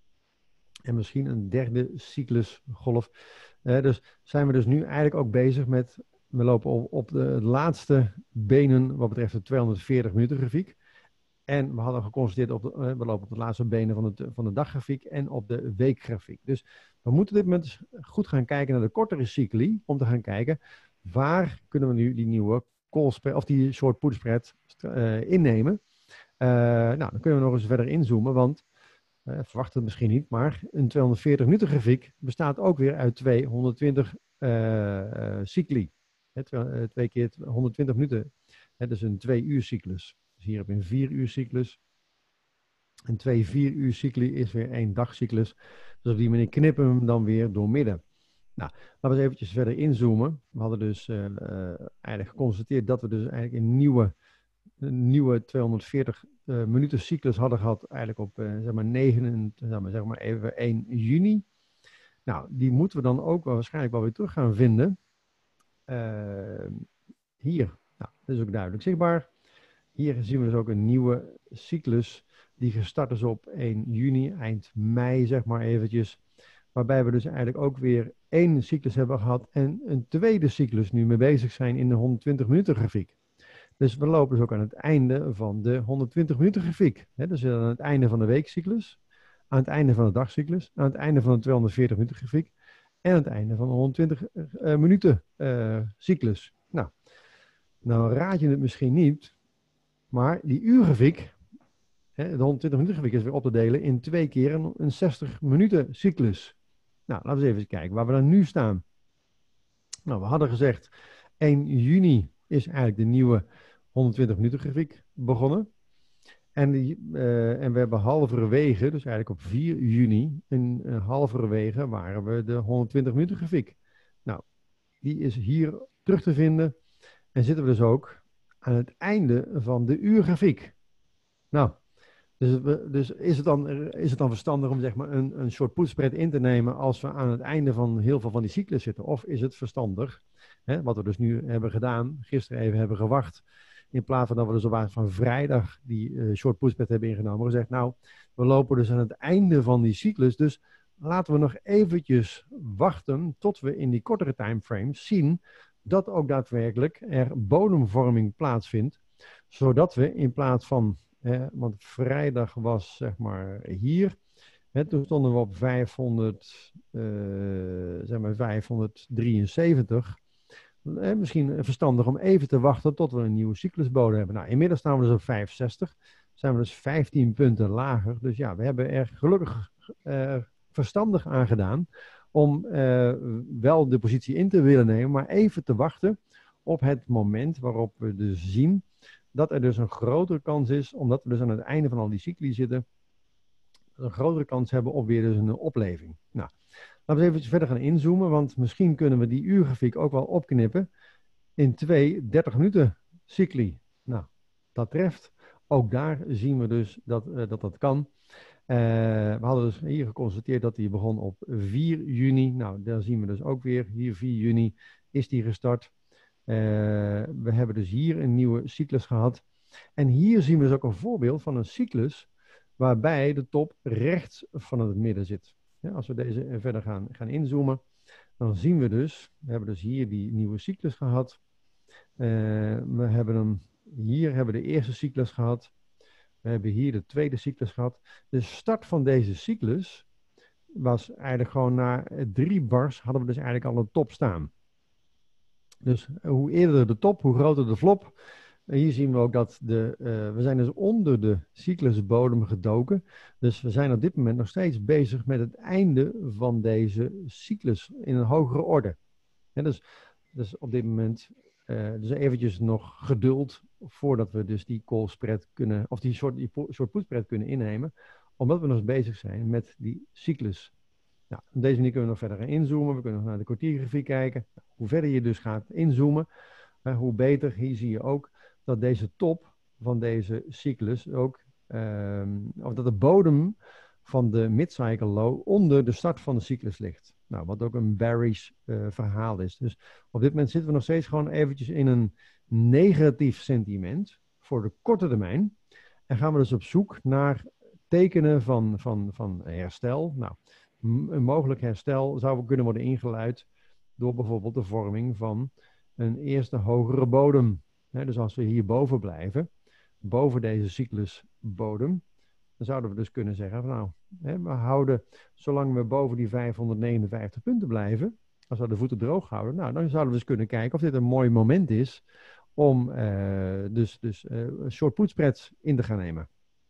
En misschien een derde cyclusgolf. Uh, dus zijn we dus nu eigenlijk ook bezig met... We lopen op, op de laatste benen wat betreft de tweehonderdveertig minuten grafiek. En we hadden geconstateerd, op de, uh, we lopen op de laatste benen van, het, van de daggrafiek en op de weekgrafiek. Dus we moeten dit moment goed gaan kijken naar de kortere cycli, om te gaan kijken waar kunnen we nu die nieuwe call spread, of die short put spread uh, innemen. Uh, nou, dan kunnen we nog eens verder inzoomen, want uh, verwacht het misschien niet, maar een tweehonderdveertig minuten grafiek bestaat ook weer uit twee honderdtwintig uh, uh, cycli. He, twee, twee keer honderdtwintig minuten. He, dat is een twee uur cyclus. Dus hier heb je een vier uur cyclus. En twee vier uur cycli is weer één dagcyclus. Dus op die manier knippen we hem dan weer door midden. Nou, laten we eens eventjes verder inzoomen. We hadden dus uh, uh, eigenlijk geconstateerd dat we dus eigenlijk een nieuwe, een nieuwe tweehonderdveertig uh, minuten cyclus hadden gehad. Eigenlijk op uh, zeg maar negen, zeg maar, zeg maar even één juni. Nou, die moeten we dan ook wel waarschijnlijk wel weer terug gaan vinden. Uh, hier, nou, dat is ook duidelijk zichtbaar. Hier zien we dus ook een nieuwe cyclus die gestart is op één juni, eind mei zeg maar eventjes. Waarbij we dus eigenlijk ook weer één cyclus hebben gehad en een tweede cyclus nu mee bezig zijn in de honderdtwintig minuten grafiek. Dus we lopen dus ook aan het einde van de honderdtwintig minuten grafiek. He, dus aan het einde van de weekcyclus, aan het einde van de dagcyclus, aan het einde van de tweehonderdveertig minuten grafiek. En het einde van de honderdtwintig uh, minuten uh, cyclus. Nou, nou raad je het misschien niet, maar die uurgrafiek, hè, de honderdtwintig minuten grafiek is weer op te delen in twee keer een, een zestig minuten cyclus. Nou, laten we eens even kijken waar we dan nu staan. Nou, we hadden gezegd één juni is eigenlijk de nieuwe honderdtwintig minuten grafiek begonnen. En, die, uh, en we hebben halverwege, dus eigenlijk op vier juni, en uh, halverwege waren we de honderdtwintig minuten grafiek. Nou, die is hier terug te vinden. En zitten we dus ook aan het einde van de uurgrafiek. Nou, dus, dus is, het dan, is het dan verstandig om zeg maar een, een short put spread in te nemen als we aan het einde van heel veel van die cyclus zitten? Of is het verstandig, hè, wat we dus nu hebben gedaan, gisteren even hebben gewacht, in plaats van dat we dus op basis van vrijdag die uh, short put spread hebben ingenomen, gezegd, nou, we lopen dus aan het einde van die cyclus, dus laten we nog eventjes wachten tot we in die kortere timeframes zien dat ook daadwerkelijk er bodemvorming plaatsvindt, zodat we in plaats van, eh, want vrijdag was zeg maar hier, hè, toen stonden we op vijfhonderd, uh, zeg maar vijfhonderddrieënzeventig. Eh, misschien verstandig om even te wachten tot we een nieuwe cyclusbodem hebben. Nou, inmiddels staan we dus op vijfhonderdzestig. zijn we dus vijftien punten lager. Dus ja, we hebben er gelukkig uh, verstandig aan gedaan om uh, wel de positie in te willen nemen, maar even te wachten op het moment waarop we dus zien dat er dus een grotere kans is, omdat we dus aan het einde van al die cycli zitten, een grotere kans hebben op weer dus een opleving. Nou, laten we even verder gaan inzoomen, want misschien kunnen we die uurgrafiek ook wel opknippen in twee dertig minuten cycli. Nou, dat treft. Ook daar zien we dus dat uh, dat, dat kan. Uh, we hadden dus hier geconstateerd dat die begon op vier juni. Nou, daar zien we dus ook weer. Hier vier juni is die gestart. Uh, we hebben dus hier een nieuwe cyclus gehad. En hier zien we dus ook een voorbeeld van een cyclus waarbij de top rechts van het midden zit. Ja, als we deze verder gaan, gaan inzoomen, dan zien we dus, we hebben dus hier die nieuwe cyclus gehad. Uh, we hebben hem, hier hebben we de eerste cyclus gehad. We hebben hier de tweede cyclus gehad. De start van deze cyclus was eigenlijk gewoon na drie bars hadden we dus eigenlijk al een top staan. Dus hoe eerder de top, hoe groter de flop. En hier zien we ook dat de, uh, we zijn dus onder de cyclusbodem gedoken. Dus we zijn op dit moment nog steeds bezig met het einde van deze cyclus in een hogere orde. Ja, dus, dus op dit moment, uh, dus eventjes nog geduld voordat we dus die call spread kunnen, of die soort, die soort put spread kunnen innemen. Omdat we nog bezig zijn met die cyclus. Nou, op deze manier kunnen we nog verder gaan inzoomen. We kunnen nog naar de kwartiergrafiek kijken. Nou, hoe verder je dus gaat inzoomen, uh, hoe beter. Hier zie je ook dat deze top van deze cyclus ook, um, of dat de bodem van de mid-cycle low onder de start van de cyclus ligt. Nou, wat ook een bearish uh, verhaal is. Dus op dit moment zitten we nog steeds gewoon eventjes in een negatief sentiment voor de korte termijn. En gaan we dus op zoek naar tekenen van, van, van herstel. Nou, een mogelijk herstel zou kunnen worden ingeluid door bijvoorbeeld de vorming van een eerste hogere bodem. He, dus als we hierboven blijven, boven deze cyclusbodem, dan zouden we dus kunnen zeggen, van, nou, he, we houden, zolang we boven die vijfhonderdnegenenvijftig punten blijven, als we de voeten droog houden, nou, dan zouden we dus kunnen kijken of dit een mooi moment is om uh, dus, dus uh, short put spreads in te gaan nemen.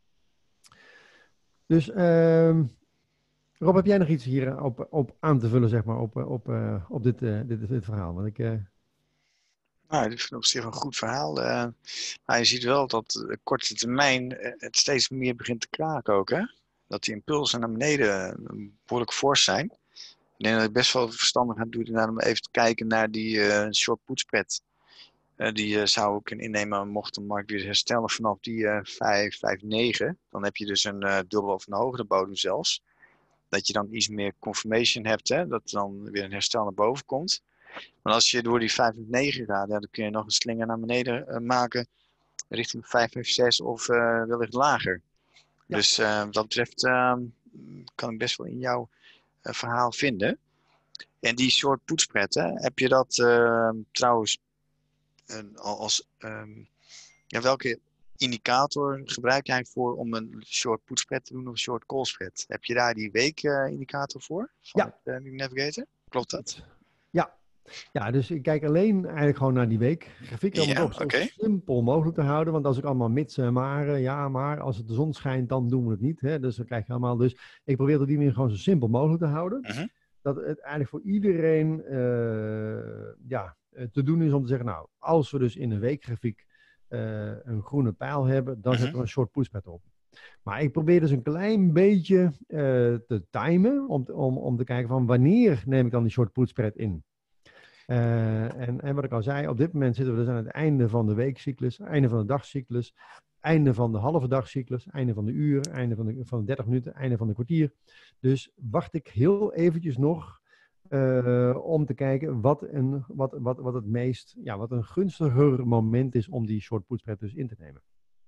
Dus, uh, Rob, heb jij nog iets hier op, op aan te vullen, zeg maar, op, op, uh, op dit, uh, dit, dit verhaal? Want ik... Uh, Nou, dit vind ik op zich een goed verhaal. Uh, maar je ziet wel dat de korte termijn uh, het steeds meer begint te kraken ook, hè? Dat die impulsen naar beneden uh, behoorlijk fors zijn. Ik denk dat het best wel verstandig aan doet om even te kijken naar die uh, short put spread. Uh, die uh, zou ik kunnen innemen mocht de markt weer herstellen vanaf die uh, vijf, vijf, negen. Dan heb je dus een uh, dubbel of een hogere bodem zelfs. Dat je dan iets meer confirmation hebt, hè? Dat dan weer een herstel naar boven komt. Maar als je door die vijf komma negen gaat, ja, dan kun je nog een slinger naar beneden uh, maken richting vijf komma zes of uh, wellicht lager. Ja. Dus uh, wat dat betreft uh, kan ik best wel in jouw uh, verhaal vinden. En die short put spread, hè, heb je dat uh, trouwens uh, als... Um, ja, welke indicator gebruik jij voor om een short put spread te doen of een short call spread? Heb je daar die week uh, indicator voor? Van ja. het, uh, Navigator? Klopt dat? Ja. Ja, dus ik kijk alleen eigenlijk gewoon naar die weekgrafiek. Om ja, het op zo okay. simpel mogelijk te houden. Want als ik allemaal mits en maren, ja, maar als het de zon schijnt, dan doen we het niet. Hè? Dus dan krijg je allemaal. Dus ik probeer het op die manier gewoon zo simpel mogelijk te houden. Uh-huh. Dat het eigenlijk voor iedereen uh, ja, te doen is om te zeggen, nou, als we dus in een weekgrafiek uh, een groene pijl hebben, dan uh-huh. zetten we een short put spread op. Maar ik probeer dus een klein beetje uh, te timen om, om, om te kijken van wanneer neem ik dan die short put spread in. Uh, en, en wat ik al zei, op dit moment zitten we dus aan het einde van de weekcyclus, einde van de dagcyclus, einde van de halve dagcyclus, einde van de uur, einde van de, van de dertig minuten, einde van de kwartier. Dus wacht ik heel eventjes nog uh, om te kijken wat, een, wat, wat, wat het meest, ja, wat een gunstiger moment is om die short put spread dus in te nemen.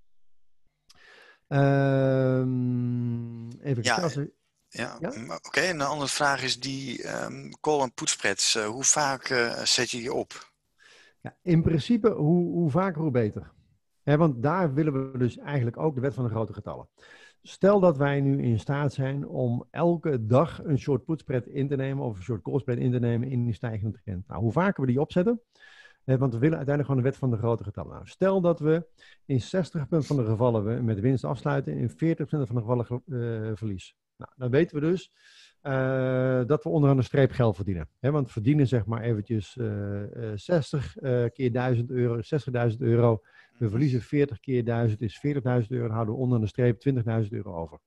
Uh, even ja. kijken. Ja, ja? Oké. Okay. En een andere vraag is die um, call- en put spreads. Uh, hoe vaak uh, zet je die op? Ja, in principe, hoe, hoe vaker, hoe beter. He, want daar willen we dus eigenlijk ook de wet van de grote getallen. Stel dat wij nu in staat zijn om elke dag een short put spread in te nemen of een short call spread in te nemen in die stijgende trend. Nou, hoe vaker we die opzetten, Eh, want we willen uiteindelijk gewoon de wet van de grote getallen. Nou, stel dat we in zestig procent van de gevallen we met winst afsluiten en in veertig procent van de gevallen uh, verlies. Nou, dan weten we dus uh, dat we onderaan de streep geld verdienen. He, want verdienen zeg maar eventjes uh, uh, zestig uh, keer duizend euro, zestigduizend euro. We verliezen veertig keer duizend is veertigduizend euro. Dan houden we onderaan de streep twintigduizend euro over.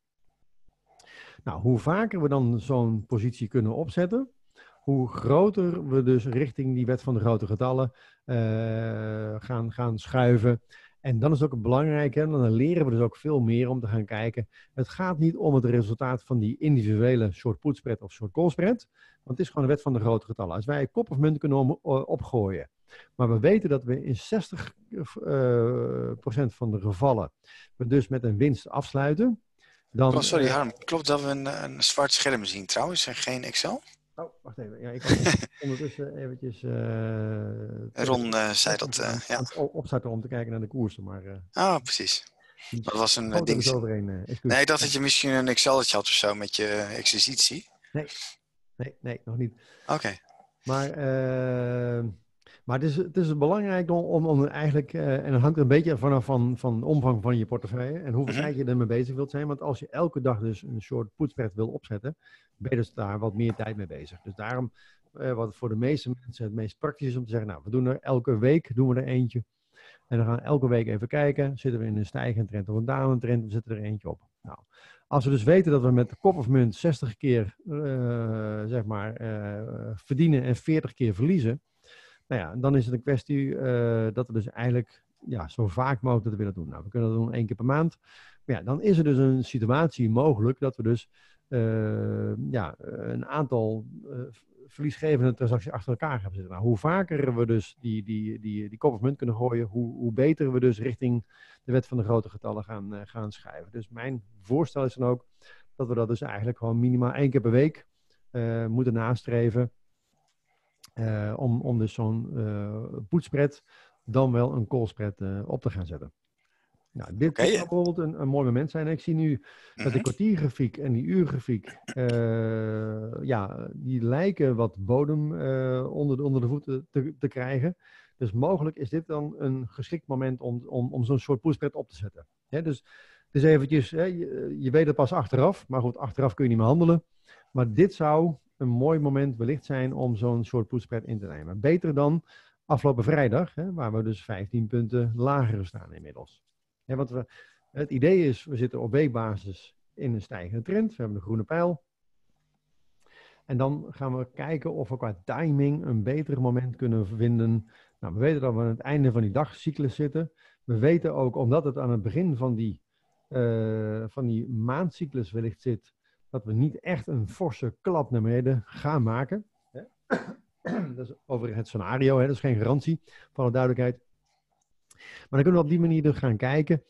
Nou, hoe vaker we dan zo'n positie kunnen opzetten, hoe groter we dus richting die wet van de grote getallen uh, gaan, gaan schuiven. En dan is het ook belangrijk, hè, dan leren we dus ook veel meer om te gaan kijken. Het gaat niet om het resultaat van die individuele short put spread of short call spread. Want het is gewoon de wet van de grote getallen. Als wij kop of munt kunnen om, opgooien, maar we weten dat we in zestig procent uh, van de gevallen we dus met een winst afsluiten. Dan, oh, sorry Harm, klopt dat we een, een zwart scherm zien trouwens en geen Excel? Oh, wacht even. Ja, ik kan ondertussen eventjes... Uh, Ron uh, zei dat, uh, aan, ja. aan het opstarten om te kijken naar de koersen, maar... Uh, ah, precies. Dat was een uh, ding. Uh, nee, ik dacht dat je misschien een Excelletje had of zo met je exercitie. Nee, nee, nee, nog niet. Oké. Okay. Maar, uh, maar het, is, het is belangrijk om, om, om eigenlijk... Uh, en dat hangt er een beetje vanaf van, van de omvang van je portefeuille en hoeveel mm-hmm. tijd je ermee bezig wilt zijn. Want als je elke dag dus een short put spread wil opzetten, ben je dus daar wat meer tijd mee bezig. Dus daarom, uh, wat voor de meeste mensen het meest praktisch is om te zeggen, nou, we doen er elke week doen we er eentje. En dan gaan we elke week even kijken, zitten we in een stijgende trend of een dalende trend, we zetten er eentje op. Nou, als we dus weten dat we met de kop of munt zestig keer uh, zeg maar, uh, verdienen en veertig keer verliezen, nou ja, dan is het een kwestie uh, dat we dus eigenlijk ja, zo vaak mogelijk dat willen doen. Nou, we kunnen dat doen één keer per maand. Maar ja, dan is er dus een situatie mogelijk dat we dus uh, ja, een aantal uh, verliesgevende transacties achter elkaar gaan zitten. Nou, hoe vaker we dus die, die, die, die kop of munt kunnen gooien, hoe, hoe beter we dus richting de wet van de grote getallen gaan, uh, gaan schuiven. Dus mijn voorstel is dan ook dat we dat dus eigenlijk gewoon minimaal één keer per week uh, moeten nastreven. Uh, om, om dus zo'n uh, put spread dan wel een call spread uh, op te gaan zetten. Nou, dit okay, kan bijvoorbeeld een, een mooi moment zijn. Ik zie nu dat uh-huh. de kwartiergrafiek en die uurgrafiek, uh, ja, die lijken wat bodem uh, onder, de, onder de voeten te, te krijgen. Dus mogelijk is dit dan een geschikt moment om, om, om zo'n soort put spread op te zetten. Hè, dus, dus eventjes, hè, je, je weet het pas achteraf, maar goed, achteraf kun je niet meer handelen. Maar dit zou een mooi moment wellicht zijn om zo'n short put spread in te nemen. Beter dan afgelopen vrijdag, hè, waar we dus vijftien punten lager staan inmiddels. Ja, want we, het idee is, we zitten op weekbasis in een stijgende trend. We hebben een groene pijl. En dan gaan we kijken of we qua timing een beter moment kunnen vinden. Nou, we weten dat we aan het einde van die dagcyclus zitten. We weten ook, omdat het aan het begin van die, uh, van die maandcyclus wellicht zit, dat we niet echt een forse klap naar beneden gaan maken. Dat is over het scenario, hè? Dat is geen garantie, voor alle duidelijkheid. Maar dan kunnen we op die manier dus gaan kijken,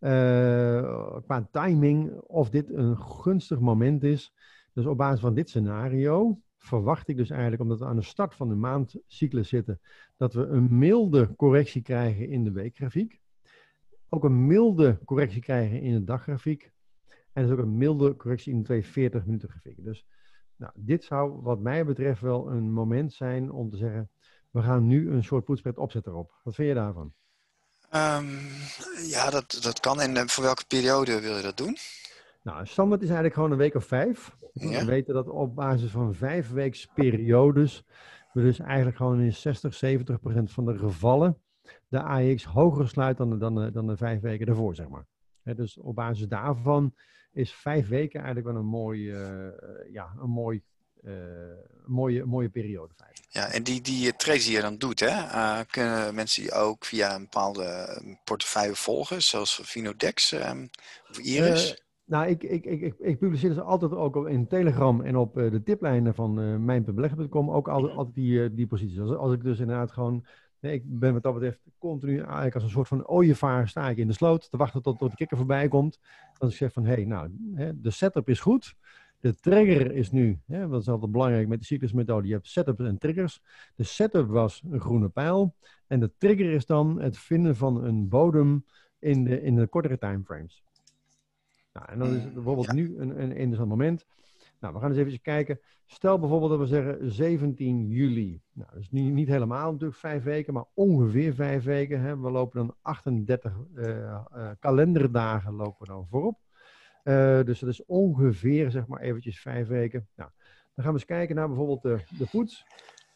uh, qua timing, of dit een gunstig moment is. Dus op basis van dit scenario verwacht ik dus eigenlijk, omdat we aan de start van de maandcyclus zitten, dat we een milde correctie krijgen in de weekgrafiek. Ook een milde correctie krijgen in de daggrafiek. En dus ook een milde correctie in de tweehonderdveertig minuten grafiek. Dus nou, dit zou wat mij betreft wel een moment zijn om te zeggen, we gaan nu een soort put spread opzetten erop. Wat vind je daarvan? Um, ja, dat, dat kan. En uh, voor welke periode wil je dat doen? Nou, standaard is eigenlijk gewoon een week of vijf. Ja. We weten dat op basis van vijf weeks periodes we dus eigenlijk gewoon in zestig, zeventig procent van de gevallen de A X hoger sluit dan de, dan de, dan de vijf weken daarvoor, zeg maar. He, dus op basis daarvan is vijf weken eigenlijk wel een mooi, uh, ja, een mooi, uh, mooie, mooie periode. Vijf. Ja, en die, die trades die je dan doet, hè, uh, kunnen mensen die ook via een bepaalde portefeuille volgen, zoals Vinodex um, of Iris? Uh, nou, ik, ik, ik, ik, ik publiceer ze altijd ook in Telegram en op uh, de tiplijnen van uh, mijn punt beleggen punt com ook altijd, altijd die, uh, die posities. Als, als ik dus inderdaad gewoon... Nee, ik ben wat dat betreft continu eigenlijk als een soort van ooievaar sta ik in de sloot te wachten tot, tot de kikker voorbij komt. Als ik zeg van, hé, hey, nou, hè, de setup is goed. De trigger is nu, hè, dat is altijd belangrijk met de cyclusmethode, je hebt setups en triggers. De setup was een groene pijl en de trigger is dan het vinden van een bodem in de, in de kortere timeframes. Nou, en dan is het bijvoorbeeld ja. nu een, een interessant moment. Nou, we gaan eens even kijken. Stel bijvoorbeeld dat we zeggen zeventien juli. Nou, dat is nu niet helemaal natuurlijk vijf weken, maar ongeveer vijf weken. Hè. We lopen dan achtendertig uh, uh, kalenderdagen lopen dan voorop. Uh, dus dat is ongeveer, zeg maar, eventjes vijf weken. Nou, dan gaan we eens kijken naar bijvoorbeeld de, de poets.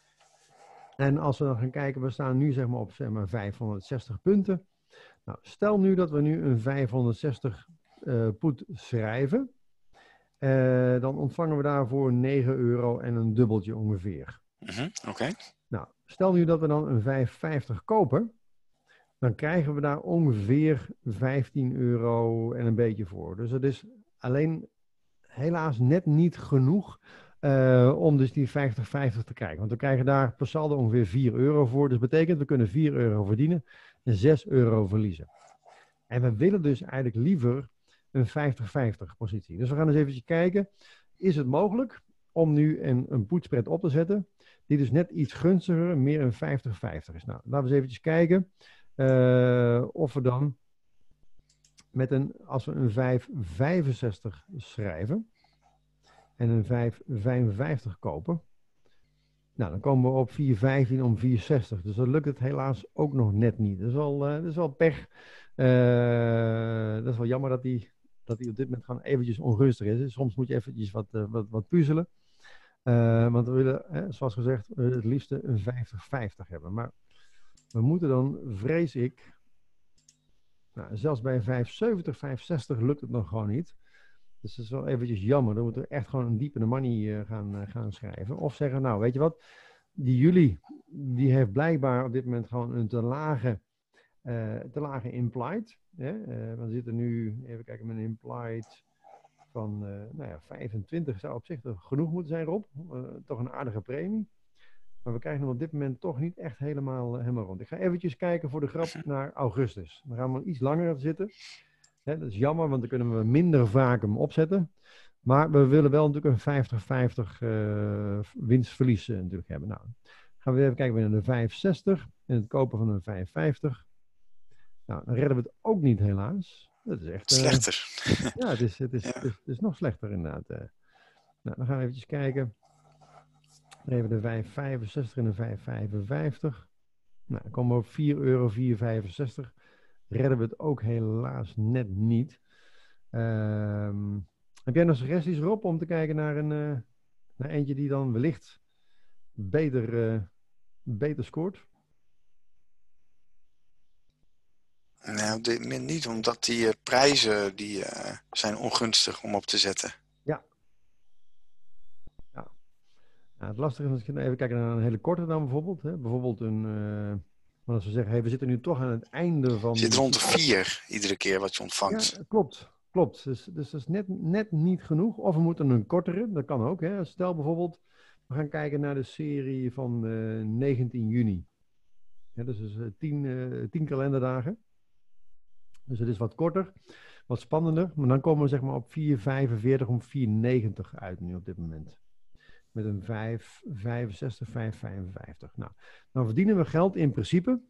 En als we dan gaan kijken, we staan nu zeg maar op zeg maar, vijfhonderdzestig punten. Nou, stel nu dat we nu een vijfhonderdzestig uh, poet schrijven. Uh, dan ontvangen we daarvoor negen euro en een dubbeltje ongeveer. Mm-hmm, Oké. Okay. Nou, stel nu dat we dan een vijfhonderdvijftig kopen. Dan krijgen we daar ongeveer vijftien euro en een beetje voor. Dus het is alleen helaas net niet genoeg uh, om dus die vijftig vijftig te krijgen. Want we krijgen daar per saldo ongeveer vier euro voor. Dus dat betekent we kunnen vier euro verdienen en zes euro verliezen. En we willen dus eigenlijk liever een vijftig vijftig positie. Dus we gaan eens even kijken. Is het mogelijk om nu een, een poetspret op te zetten die dus net iets gunstiger, meer een vijftig vijftig is? Nou, laten we eens even kijken. Uh, of we dan met een, als we een vijf vijfenzestig schrijven en een vijf vijfenvijftig kopen, nou, dan komen we op vier vijftien om vier zestig. Dus dan lukt het helaas ook nog net niet. Dat is wel, uh, dat is wel pech. Uh, dat is wel jammer dat die, dat die op dit moment gewoon eventjes onrustig is. Soms moet je eventjes wat, uh, wat, wat puzzelen. Uh, want we willen, hè, zoals gezegd, het liefste een vijftig vijftig hebben. Maar we moeten dan, vrees ik, nou, zelfs bij een vijf zeventig, vijf zestig lukt het nog gewoon niet. Dus dat is wel eventjes jammer. Dan moeten we echt gewoon een diepende money uh, gaan, uh, gaan schrijven. Of zeggen, nou weet je wat, die juli, die heeft blijkbaar op dit moment gewoon een te lage, uh, te lage implied. Hè? Uh, we zitten nu, even kijken, met een implied van uh, nou ja, vijfentwintig zou op zich genoeg moeten zijn, Rob. Uh, toch een aardige premie. Maar we krijgen hem op dit moment toch niet echt helemaal, uh, helemaal rond. Ik ga eventjes kijken voor de grap naar augustus. Dan gaan we iets langer zitten. Hè, dat is jammer, want dan kunnen we minder vaak hem opzetten. Maar we willen wel natuurlijk een vijftig vijftig uh, winstverlies uh, natuurlijk hebben. Nou, gaan we even kijken naar de vijf zestig en het kopen van een vijf vijftig. Nou, dan redden we het ook niet helaas. Dat is echt... Uh, slechter. Ja, het is, het, is, ja. Het, is, het is nog slechter inderdaad. Uh. Nou, dan gaan we even kijken. Even de vijf vijfenzestig en de vijf vijfenvijftig. Nou, dan komen we op vier euro vier vijfenzestig. Redden we het ook helaas net niet. Uh, heb jij nog suggesties, Rob, om te kijken naar een uh, naar eentje die dan wellicht beter, uh, beter scoort? Nou, op dit moment niet, omdat die uh, prijzen die, uh, zijn ongunstig om op te zetten. Ja. Ja. Nou, het lastige is, als je even kijken naar een hele korte dan bijvoorbeeld. Hè? Bijvoorbeeld een... Uh, maar als we zeggen, hey, we zitten nu toch aan het einde van... Je zit rond de vier iedere keer wat je ontvangt. Ja, klopt. Klopt. Dus, dus dat is net, net niet genoeg. Of we moeten een kortere, dat kan ook. Hè? Stel bijvoorbeeld, we gaan kijken naar de serie van uh, negentien juni. Ja, dus is uh, tien, uh, tien kalenderdagen. Dus het is wat korter, wat spannender. Maar dan komen we zeg maar op vier vijfenveertig om vier negentig uit nu op dit moment. Met een vijf vijfenzestig, vijf vijfenvijftig. Nou, dan verdienen we geld in principe.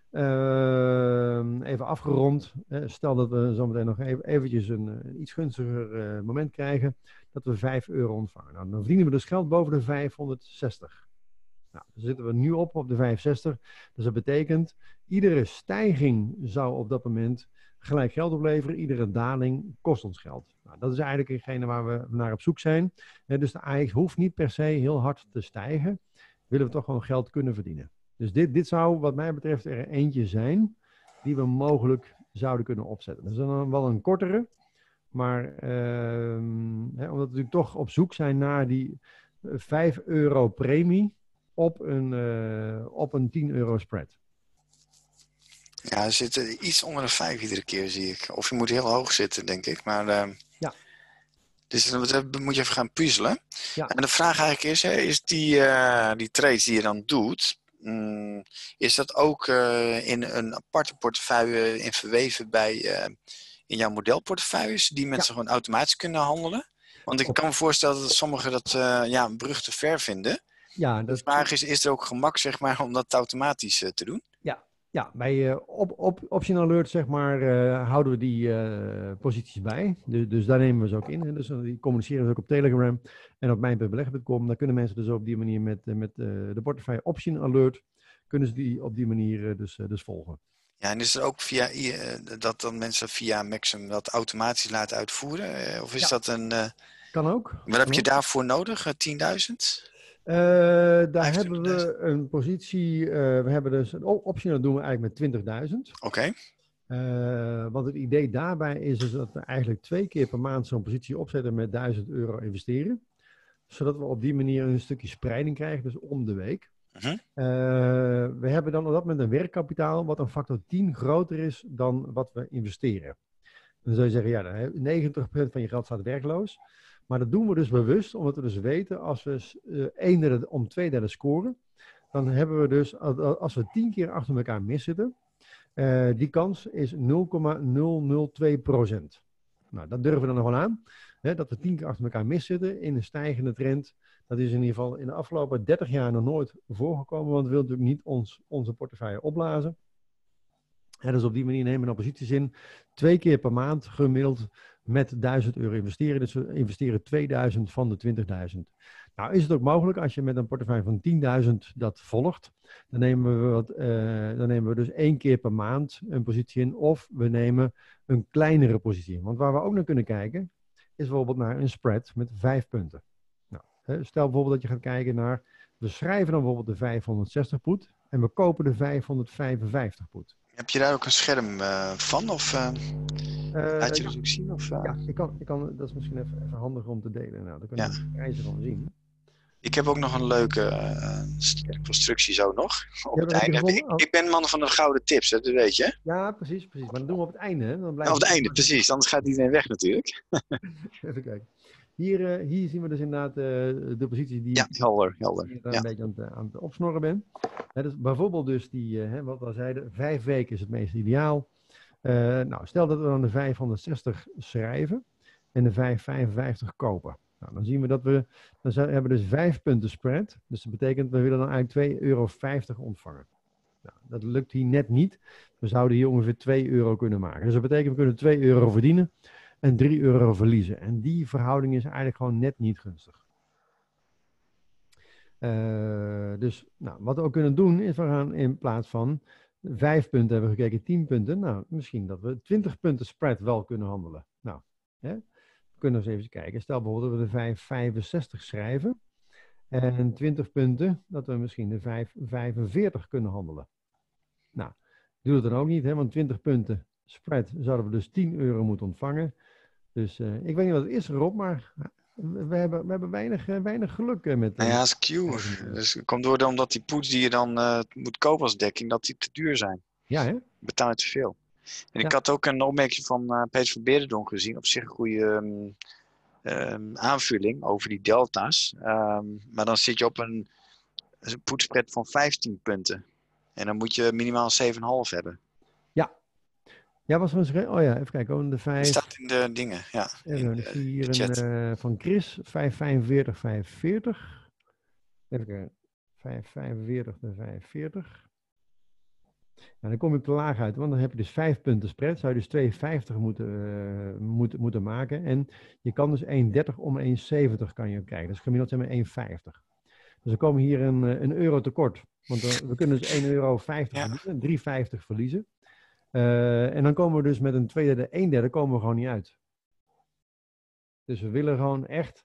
Uh, even afgerond. Uh, stel dat we zometeen nog even, eventjes een, een iets gunstiger uh, moment krijgen. Dat we vijf euro ontvangen. Nou, dan verdienen we dus geld boven de vijfhonderdzestig. Nou, dan zitten we nu op op de vijfhonderdzestig. Dus dat betekent, iedere stijging zou op dat moment gelijk geld opleveren. Iedere daling kost ons geld. Nou, dat is eigenlijk hetgene waar we naar op zoek zijn. Uh, dus de A X hoeft niet per se heel hard te stijgen. Willen we toch gewoon geld kunnen verdienen. Dus dit, dit zou wat mij betreft er eentje zijn die we mogelijk zouden kunnen opzetten. Dat is dan wel een kortere. Maar uh, hè, omdat we natuurlijk toch op zoek zijn naar die vijf euro premie op een, uh, op een tien euro spread. Ja, er zit iets onder de vijf iedere keer, zie ik. Of je moet heel hoog zitten, denk ik. Maar, uh, ja. Dus dan moet je even gaan puzzelen. Ja. En de vraag eigenlijk is, hè, is die, uh, die trades die je dan doet, um, is dat ook uh, in een aparte portefeuille in verweven bij uh, in jouw modelportefeuilles, die mensen ja. gewoon automatisch kunnen handelen? Want ik kan me voorstellen dat sommigen dat uh, ja, een brug te ver vinden. Ja, dat... De vraag is, is er ook gemak zeg maar, om dat automatisch uh, te doen? Ja. Ja, bij uh, op, op, option alert zeg maar, uh, houden we die uh, posities bij. Dus, dus daar nemen we ze ook in. Hè. Dus uh, die communiceren ze ook op Telegram en op mijn punt beleggen punt com. Daar kunnen mensen dus op die manier met, uh, met uh, de portefeuille option alert, kunnen ze die op die manier uh, dus, uh, dus volgen. Ja, en is het ook via uh, dat dan mensen via Maxim dat automatisch laten uitvoeren? Uh, of is ja. dat een... Uh, kan ook. Wat kan heb je ook. daarvoor nodig? Uh, tienduizend? Uh, daar hebben we een positie, uh, we hebben dus een option, dat doen we eigenlijk met twintigduizend. Oké. Okay. Uh, want het idee daarbij is dus dat we eigenlijk twee keer per maand zo'n positie opzetten met duizend euro investeren. Zodat we op die manier een stukje spreiding krijgen, dus om de week. Uh-huh. Uh, we hebben dan op dat moment een werkkapitaal wat een factor tien groter is dan wat we investeren. Dan zou je zeggen, ja, negentig procent van je geld staat werkloos. Maar dat doen we dus bewust, omdat we dus weten, als we uh, één derde om twee derde scoren, dan hebben we dus, als we tien keer achter elkaar miszitten, uh, die kans is nul komma nul nul twee procent. Nou, dat durven we dan nog wel aan. Hè, dat we tien keer achter elkaar miszitten in een stijgende trend. Dat is in ieder geval in de afgelopen dertig jaar nog nooit voorgekomen, want we willen natuurlijk niet ons, onze portefeuille opblazen. En dus op die manier nemen we dan posities in, twee keer per maand gemiddeld met duizend euro investeren. Dus we investeren tweeduizend van de twintigduizend. Nou is het ook mogelijk als je met een portefeuille van tienduizend dat volgt. Dan nemen we, wat, uh, dan nemen we dus één keer per maand een positie in. Of we nemen een kleinere positie in. Want waar we ook naar kunnen kijken is bijvoorbeeld naar een spread met vijf punten. Nou, stel bijvoorbeeld dat je gaat kijken naar, we schrijven dan bijvoorbeeld de vijfhonderdzestig put en we kopen de vijfhonderdvijfenvijftig put. Heb je daar ook een scherm uh, van? Of uh, uh, laat je dat ja. ook zien? Of, uh... Ja, ik kan, ik kan, dat is misschien even, even handig om te delen. Nou, dan kunnen we ja. de prijzen van zien. Ik heb ook nog een leuke uh, constructie zo nog. Op ja, het einde. Ik, ik ben man van de gouden tips, hè, dat weet je. Ja, precies, precies. Maar dat doen we op het einde. Hè? Dan ja, op het einde, het... precies. Anders gaat iedereen weg natuurlijk. Even kijken. Hier, uh, hier zien we dus inderdaad uh, de positie die ja, helder, helder. ik ja. een beetje aan het, aan het opsnorren ben. Hè, dus bijvoorbeeld dus die, uh, wat we al zeiden, vijf weken is het meest ideaal. Uh, nou, stel dat we dan de vijfhonderdzestig schrijven en de vijfhonderdvijfenvijftig kopen. Nou, dan zien we dat we, dan zijn, hebben we dus vijf punten spread. Dus dat betekent, we willen dan eigenlijk twee euro vijftig ontvangen. Nou, dat lukt hier net niet. We zouden hier ongeveer twee euro kunnen maken. Dus dat betekent, we kunnen twee euro verdienen en drie euro verliezen. En die verhouding is eigenlijk gewoon net niet gunstig. Uh, dus nou, wat we ook kunnen doen, is we gaan in plaats van vijf punten hebben we gekeken, tien punten. Nou, misschien dat we twintig punten spread wel kunnen handelen. Nou, hè? We kunnen eens even kijken. Stel bijvoorbeeld dat we de vijf vijfenzestig schrijven. En twintig punten, dat we misschien de vijf vijfenveertig kunnen handelen. Nou, doe het dan ook niet, hè? Want twintig punten spread zouden we dus tien euro moeten ontvangen. Dus uh, ik weet niet wat het is, Rob, maar we hebben, we hebben weinig, uh, weinig geluk uh, met... Uh, nou ja, dat is Q. Dus het komt door omdat die puts die je dan uh, moet kopen als dekking, dat die te duur zijn. Ja, hè? Betaal je te veel. En ja. ik had ook een opmerking van uh, Peter van Beerdendonk gezien. Op zich een goede um, um, aanvulling over die delta's. Um, maar dan zit je op een, een putspread van vijftien punten. En dan moet je minimaal zeven komma vijf hebben. Ja. Ja, was er een... Oh ja, even kijken. Oh, de vijf... Die staat in de dingen, ja. In, ik zie hier een uh, van Chris, vijf vijfenveertig, vijfenveertig. Even kijken. vijf vijfenveertig en vijfenveertig. Nou, dan kom je op de laag uit, want dan heb je dus vijf punten spread. Zou je dus twee vijftig moeten, uh, moeten, moeten maken. En je kan dus één dertig om één zeventig kan je krijgen. Dus gemiddeld zijn we één vijftig. Dus dan komen we hier een, een euro tekort. Want uh, we kunnen dus één euro vijftig ja. verliezen, drie vijftig verliezen. Uh, en dan komen we dus met een twee derde, één derde komen we gewoon niet uit. Dus we willen gewoon echt,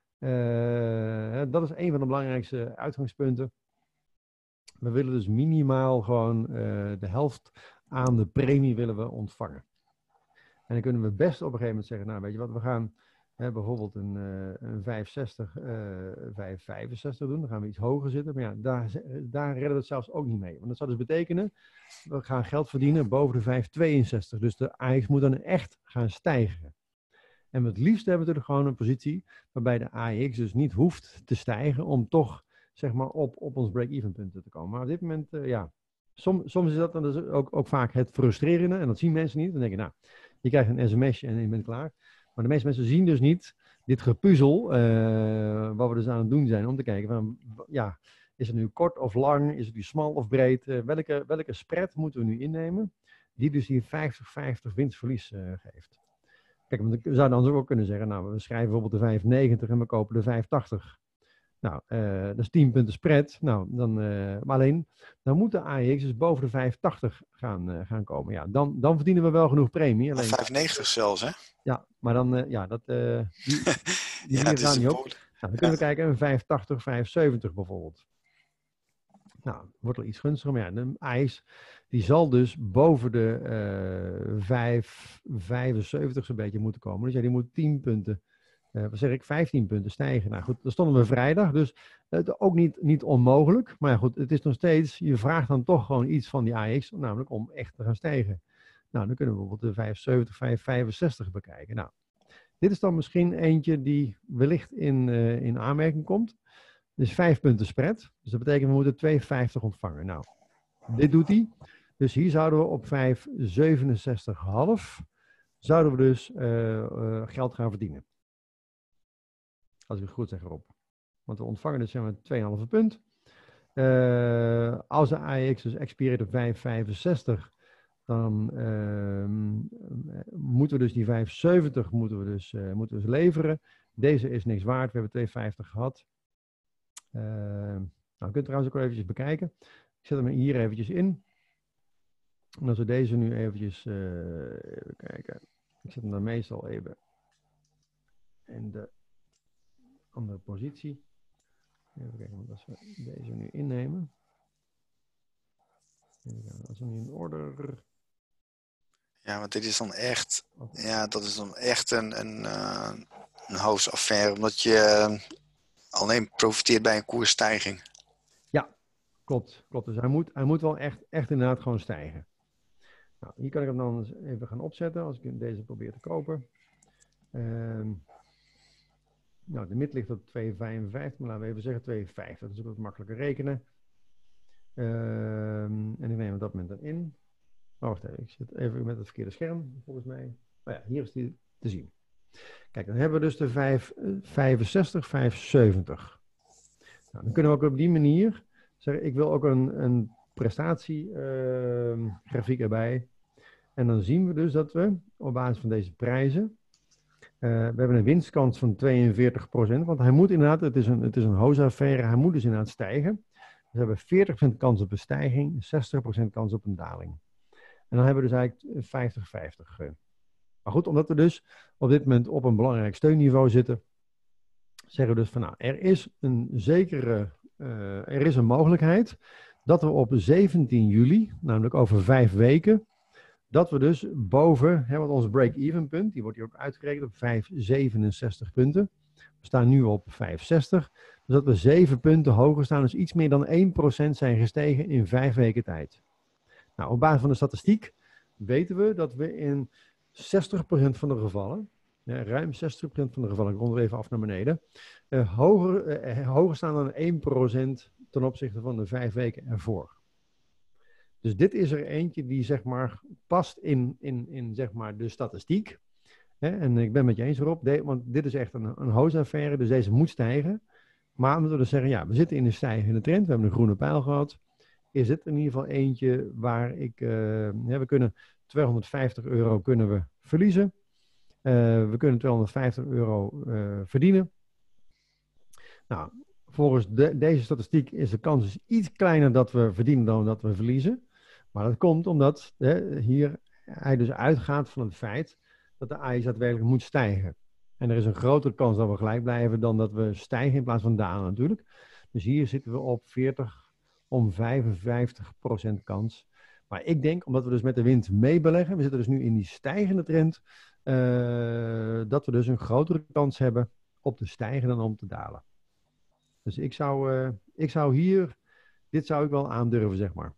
uh, dat is een van de belangrijkste uitgangspunten. We willen dus minimaal gewoon uh, de helft aan de premie willen we ontvangen. En dan kunnen we best op een gegeven moment zeggen, nou weet je wat, we gaan uh, bijvoorbeeld een, uh, een vijfenzestig, uh, vijf vijfenzestig doen. Dan gaan we iets hoger zitten. Maar ja, daar, daar redden we het zelfs ook niet mee. Want dat zou dus betekenen, we gaan geld verdienen boven de vijf tweeënzestig. Dus de A X moet dan echt gaan stijgen. En het liefst hebben we natuurlijk gewoon een positie waarbij de A X dus niet hoeft te stijgen om toch zeg maar op, op ons break-even punten te komen. Maar op dit moment, uh, ja, som, soms is dat dan dus ook, ook vaak het frustrerende. En dat zien mensen niet. Dan denk je, nou, je krijgt een sms'je en je bent klaar. Maar de meeste mensen zien dus niet dit gepuzzel, uh, wat we dus aan het doen zijn, om te kijken van, ja, Is het nu kort of lang? Is het nu smal of breed? Uh, welke, welke spread moeten we nu innemen? Die dus die vijftig vijftig winstverlies uh, geeft. Kijk, we zouden dan ook kunnen zeggen, nou, we schrijven bijvoorbeeld de vijf negentig en we kopen de vijf tachtig. Nou, uh, dat is tien punten spread. Nou, dan, uh, maar alleen, dan moet de A E X dus boven de vijf tachtig gaan, uh, gaan komen. Ja, dan, dan verdienen we wel genoeg premie. Alleen, vijf negentig zelfs, hè? Ja, maar dan, uh, ja, dat, uh, die, die ja, gaan niet op. Boel. Nou, dan kunnen we kijken, een vijf tachtig, vijf zeventig bijvoorbeeld. Nou, wordt wel iets gunstiger, maar ja, de A E X die zal dus boven de uh, vijf vijfenzeventig zo'n beetje moeten komen. Dus ja, die moet tien punten, uh, wat zeg ik, vijftien punten stijgen. Nou goed, dan stonden we vrijdag, dus uh, ook niet, niet onmogelijk. Maar ja, goed, het is nog steeds, je vraagt dan toch gewoon iets van die A E X, namelijk om echt te gaan stijgen. Nou, dan kunnen we bijvoorbeeld de vijf zeventig, vijf vijfenzestig bekijken. Nou, dit is dan misschien eentje die wellicht in, uh, in aanmerking komt. Dus vijf punten spread. Dus dat betekent we moeten twee vijftig ontvangen. Nou, dit doet hij. Dus hier zouden we op vijf zevenenzestig komma vijf zouden we dus uh, uh, geld gaan verdienen. Als ik het goed zeg erop. Want we ontvangen dus zeg maar twee komma vijf punt. Uh, als de A E X dus expireert op vijf vijfenzestig, dan uh, moeten we dus die vijf zeventig moeten we dus, uh, moeten we dus leveren. Deze is niks waard. We hebben twee vijftig gehad. Uh, nou, je kunt trouwens ook wel eventjes bekijken. Ik zet hem hier eventjes in. En als we deze nu eventjes, uh, even kijken. Ik zet hem dan meestal even in de andere positie. Even kijken, want als we deze nu innemen. Even kijken, als we nu in orde. Ja, want dit is dan echt, ja, dat is dan echt een, een, uh, een hoofdaffaire, omdat je uh, alleen profiteert bij een koersstijging. Ja, klopt. klopt. Dus hij moet, hij moet wel echt, echt inderdaad gewoon stijgen. Nou, hier kan ik hem dan even gaan opzetten als ik deze probeer te kopen. Uh, nou, de mid ligt op twee vijfenvijftig, maar laten we even zeggen twee vijftig. Dat is ook wat makkelijker rekenen. Uh, en ik neem op dat moment dan in. Oh, wacht even, ik zit even met het verkeerde scherm, volgens mij. Oh ja, hier is die te zien. Kijk, dan hebben we dus de vijf vijfenzestig, vijf zeventig. Nou, dan kunnen we ook op die manier zeggen, ik wil ook een, een prestatiegrafiek uh, erbij. En dan zien we dus dat we op basis van deze prijzen, uh, we hebben een winstkans van tweeënveertig procent, want hij moet inderdaad, het is een, het is een H O S-affaire, hij moet dus inderdaad stijgen. We hebben veertig procent kans op een stijging, zestig procent kans op een daling. En dan hebben we dus eigenlijk vijftig vijftig. Maar goed, omdat we dus op dit moment op een belangrijk steunniveau zitten, zeggen we dus van nou, er is een zekere, uh, er is een mogelijkheid dat we op zeventien juli, namelijk over vijf weken, dat we dus boven, hè, want ons break-even punt, die wordt hier ook uitgerekend op vijf zevenenzestig punten. We staan nu op vijf zestig, dus dat we zeven punten hoger staan, dus iets meer dan één procent zijn gestegen in vijf weken tijd. Nou, op basis van de statistiek weten we dat we in zestig procent van de gevallen, ja, ruim zestig procent van de gevallen, ik rond even af naar beneden, uh, hoger, uh, hoger staan dan één procent ten opzichte van de vijf weken ervoor. Dus dit is er eentje die zeg maar past in, in, in zeg maar de statistiek. Hè? En ik ben met je eens erop, de, want dit is echt een, een H O S-affaire, dus deze moet stijgen. Maar omdat we dus zeggen, ja, we zitten in een stijgende trend, we hebben een groene pijl gehad. Is het in ieder geval eentje waar ik, uh, ja, we kunnen tweehonderdvijftig euro kunnen we verliezen. Uh, we kunnen tweehonderdvijftig euro uh, verdienen. Nou, volgens de, deze statistiek is de kans dus iets kleiner dat we verdienen dan dat we verliezen. Maar dat komt omdat hè, hier hij dus uitgaat van het feit dat de A E X daadwerkelijk moet stijgen. En er is een grotere kans dat we gelijk blijven dan dat we stijgen in plaats van dalen natuurlijk. Dus hier zitten we op veertig om vijfenvijftig procent kans. Maar ik denk, omdat we dus met de wind meebeleggen, we zitten dus nu in die stijgende trend, uh, dat we dus een grotere kans hebben op te stijgen dan om te dalen. Dus ik zou, uh, ik zou hier, dit zou ik wel aandurven, zeg maar.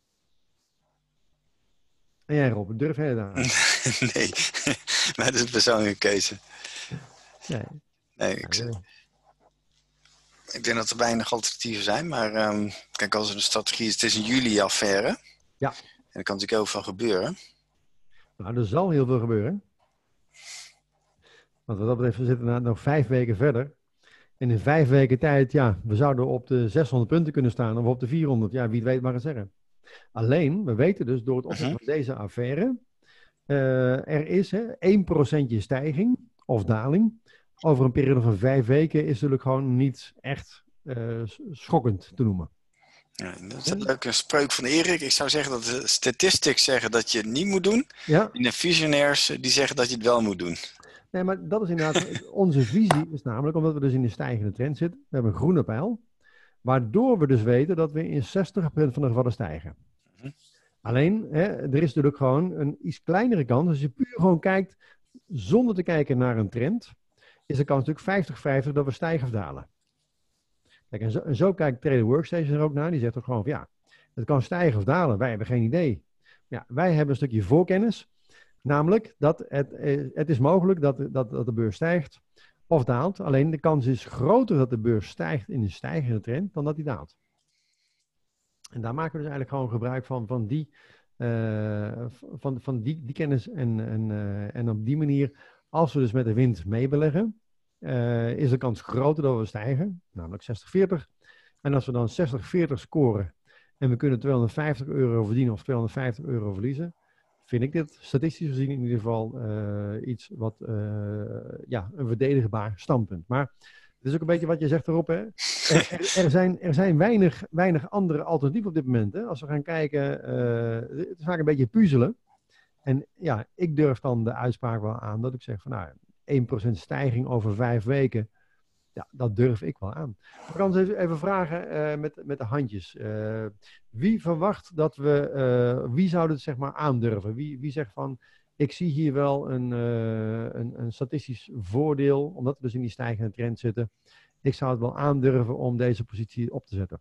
En jij Rob, durf jij het aan? Nee, maar dat is een persoonlijke keuze. Nee. Nee, ik, ja, ik denk dat er weinig alternatieven zijn, maar um, kijk, als er een strategie is, het is een juli-affaire. Ja. En er kan natuurlijk heel veel gebeuren. Nou, er zal heel veel gebeuren. Want wat dat betreft, we zitten nog vijf weken verder. En in vijf weken tijd, ja, we zouden op de zeshonderd punten kunnen staan of op de vierhonderd. Ja, wie het weet mag het zeggen. Alleen, we weten dus door het opzetten Mhm. van deze affaire, uh, er is hè, één procentje stijging of daling. Over een periode van vijf weken is natuurlijk gewoon niet echt uh, schokkend te noemen. Ja, dat is een leuke spreuk van Erik. Ik zou zeggen dat de statistics zeggen dat je het niet moet doen. Ja. En de visionairs die zeggen dat je het wel moet doen. Nee, maar dat is inderdaad, onze visie is namelijk, omdat we dus in de stijgende trend zitten, we hebben een groene pijl, waardoor we dus weten dat we in zestig procent van de gevallen stijgen. Mm-hmm. Alleen, hè, er is natuurlijk gewoon een iets kleinere kans, als je puur gewoon kijkt, zonder te kijken naar een trend, is de kans natuurlijk vijftig vijftig dat we stijgen of dalen. Kijk, en zo, en zo kijkt Trader Workstation er ook naar, die zegt ook gewoon van ja, het kan stijgen of dalen, wij hebben geen idee. Ja, wij hebben een stukje voorkennis. Namelijk dat het, het is mogelijk dat, dat, dat de beurs stijgt of daalt. Alleen de kans is groter dat de beurs stijgt in een stijgende trend dan dat die daalt. En daar maken we dus eigenlijk gewoon gebruik van, van, die, uh, van, van die, die kennis. En, en, uh, en op die manier, als we dus met de wind meebeleggen, uh, is de kans groter dat we stijgen. Namelijk zestig veertig. En als we dan zestig veertig scoren en we kunnen tweehonderdvijftig euro verdienen of tweehonderdvijftig euro verliezen, vind ik dit statistisch gezien in ieder geval uh, iets wat, uh, ja, een verdedigbaar standpunt. Maar het is ook een beetje wat je zegt erop, hè. Er, er, er, zijn, er zijn weinig, weinig andere alternatieven op dit moment, hè. Als we gaan kijken, uh, het is vaak een beetje puzzelen. En ja, ik durf dan de uitspraak wel aan dat ik zeg van, nou, één procent stijging over vijf weken, ja, dat durf ik wel aan. We gaan eens even, even vragen uh, met, met de handjes. Uh, wie verwacht dat we, uh, wie zou het zeg maar aandurven? Wie, wie zegt van, ik zie hier wel een, uh, een, een statistisch voordeel, omdat we dus in die stijgende trend zitten. Ik zou het wel aandurven om deze positie op te zetten.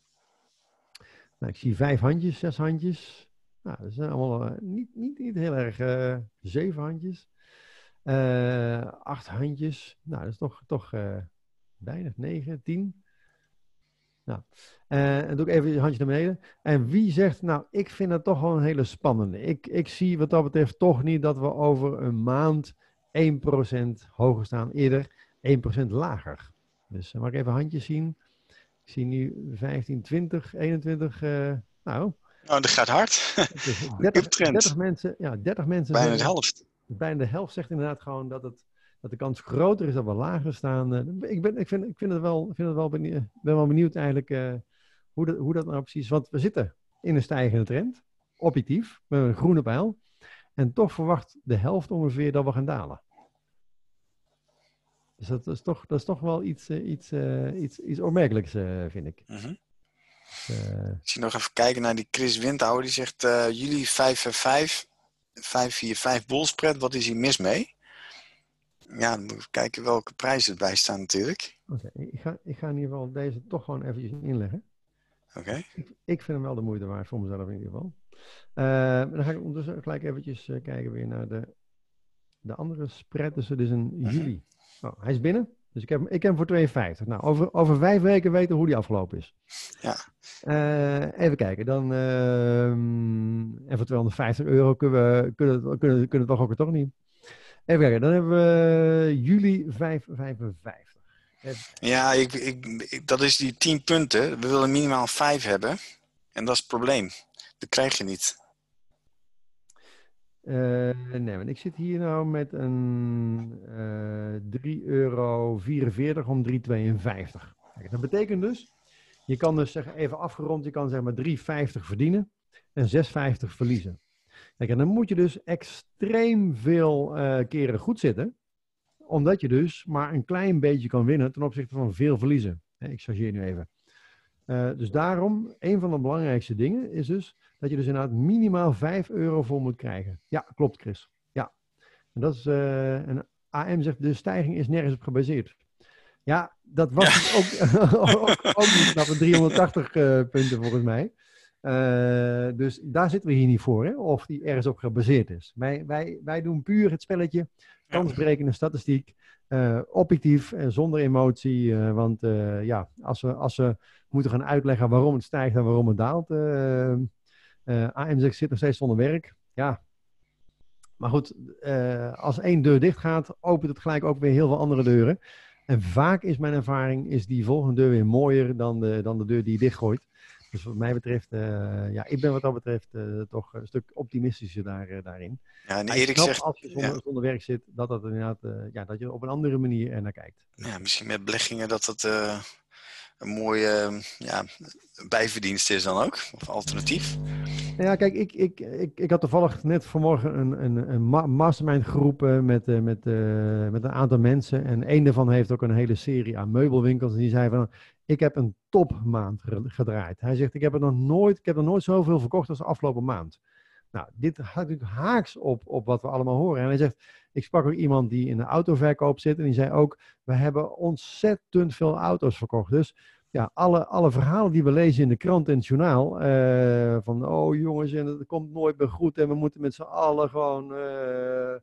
Nou, ik zie vijf handjes, zes handjes. Nou, dat zijn allemaal uh, niet, niet, niet heel erg uh, zeven handjes. Uh, acht handjes. Nou, dat is toch... toch uh, weinig, negen, tien. Nou, uh, dan doe ik even je handje naar beneden. En wie zegt, nou, ik vind het toch wel een hele spannende. Ik, ik zie wat dat betreft toch niet dat we over een maand één procent hoger staan. Eerder één procent lager. Dus uh, mag ik even handjes zien? Ik zie nu vijftien, twintig, eenentwintig. Uh, nou. Nou, dat gaat hard. dertig, dertig mensen. Ja, dertig mensen. Bijna zeggen, de helft. Bijna de helft zegt inderdaad gewoon dat het... dat de kans groter is dat we lager staan. Ik ben, ik vind, ik vind het wel, ik vind het wel benieuwd, ben wel benieuwd eigenlijk uh, hoe, dat, hoe dat nou precies is. Want we zitten in een stijgende trend, objectief, met een groene pijl. En toch verwacht de helft ongeveer dat we gaan dalen. Dus dat is toch, dat is toch wel iets, uh, iets, uh, iets, iets opmerkelijks, uh, vind ik. Mm-hmm. Uh, ik zie nog even kijken naar die Chris Windhouwer. Die zegt, uh, jullie vijf vijf, vijf vier vijf bullspread, wat is hier mis mee? Ja, dan moeten we kijken welke prijzen erbij staan natuurlijk. Oké, okay, ik, ga, ik ga in ieder geval deze toch gewoon eventjes inleggen. Oké. Okay. Ik, ik vind hem wel de moeite waard voor mezelf in ieder geval. Uh, dan ga ik ondertussen gelijk eventjes uh, kijken weer naar de, de andere spread. Dus het is een uh-huh. juli. Oh, hij is binnen. Dus ik heb, ik heb hem voor tweeënvijftig. Nou, over, over vijf weken weten we hoe die afgelopen is. Ja. Uh, even kijken. Dan, uh, en voor tweehonderdvijftig euro kunnen we, kunnen, kunnen, kunnen we toch ook toch niet. Even kijken, dan hebben we juli vijfhonderdvijfenvijftig. Ja, ik, ik, ik, dat is die tien punten. We willen minimaal vijf hebben. En dat is het probleem. Dat krijg je niet. Uh, nee, want ik zit hier nou met een uh, drie euro vierenveertig om drie tweeënvijftig. Kijk, dat betekent dus, je kan dus zeggen, even afgerond, je kan zeg maar drie vijftig verdienen en zes vijftig verliezen. Kijk, en dan moet je dus extreem veel uh, keren goed zitten, omdat je dus maar een klein beetje kan winnen ten opzichte van veel verliezen. Ik chargeer nu even. Uh, dus daarom, een van de belangrijkste dingen is dus dat je dus inderdaad minimaal vijf euro voor moet krijgen. Ja, klopt Chris. Ja. En dat is, uh, een A M zegt, de stijging is nergens op gebaseerd. Ja, dat was ja. ook, ook, ook niet knap, driehonderdtachtig uh, punten volgens mij. Uh, dus daar zitten we hier niet voor, hè? Of die ergens op gebaseerd is. Wij, wij, wij doen puur het spelletje, kansberekende statistiek, uh, objectief en zonder emotie. Uh, want uh, ja, als we, als we moeten gaan uitleggen waarom het stijgt en waarom het daalt. Uh, uh, A M zit nog steeds zonder werk. Ja. Maar goed, uh, als één deur dicht gaat, opent het gelijk ook weer heel veel andere deuren. En vaak is mijn ervaring, is die volgende deur weer mooier dan de, dan de deur die je dichtgooit. Dus wat mij betreft, uh, ja, ik ben wat dat betreft uh, toch een stuk optimistischer daar, uh, daarin. Ja, en Maar ik Erik snap zegt, als je zonder, ja. zonder werk zit, dat, dat, inderdaad, uh, ja, dat je op een andere manier er naar kijkt. Ja, misschien met beleggingen dat het uh, een mooie uh, ja, bijverdienst is dan ook, of alternatief. Ja, kijk, ik, ik, ik, ik had toevallig net vanmorgen een, een, een mastermind groep met, uh, met, uh, met een aantal mensen. En een daarvan heeft ook een hele serie aan meubelwinkels. En die zei van, ik heb een topmaand gedraaid. Hij zegt, ik heb er nog nooit, ik heb er nooit zoveel verkocht als de afgelopen maand. Nou, dit gaat natuurlijk haaks op, op wat we allemaal horen. En hij zegt, ik sprak ook iemand die in de autoverkoop zit. En die zei ook, we hebben ontzettend veel auto's verkocht. Dus ja, alle, alle verhalen die we lezen in de krant en het journaal. Uh, van, oh jongens, en het komt nooit meer goed. En we moeten met z'n allen gewoon, uh,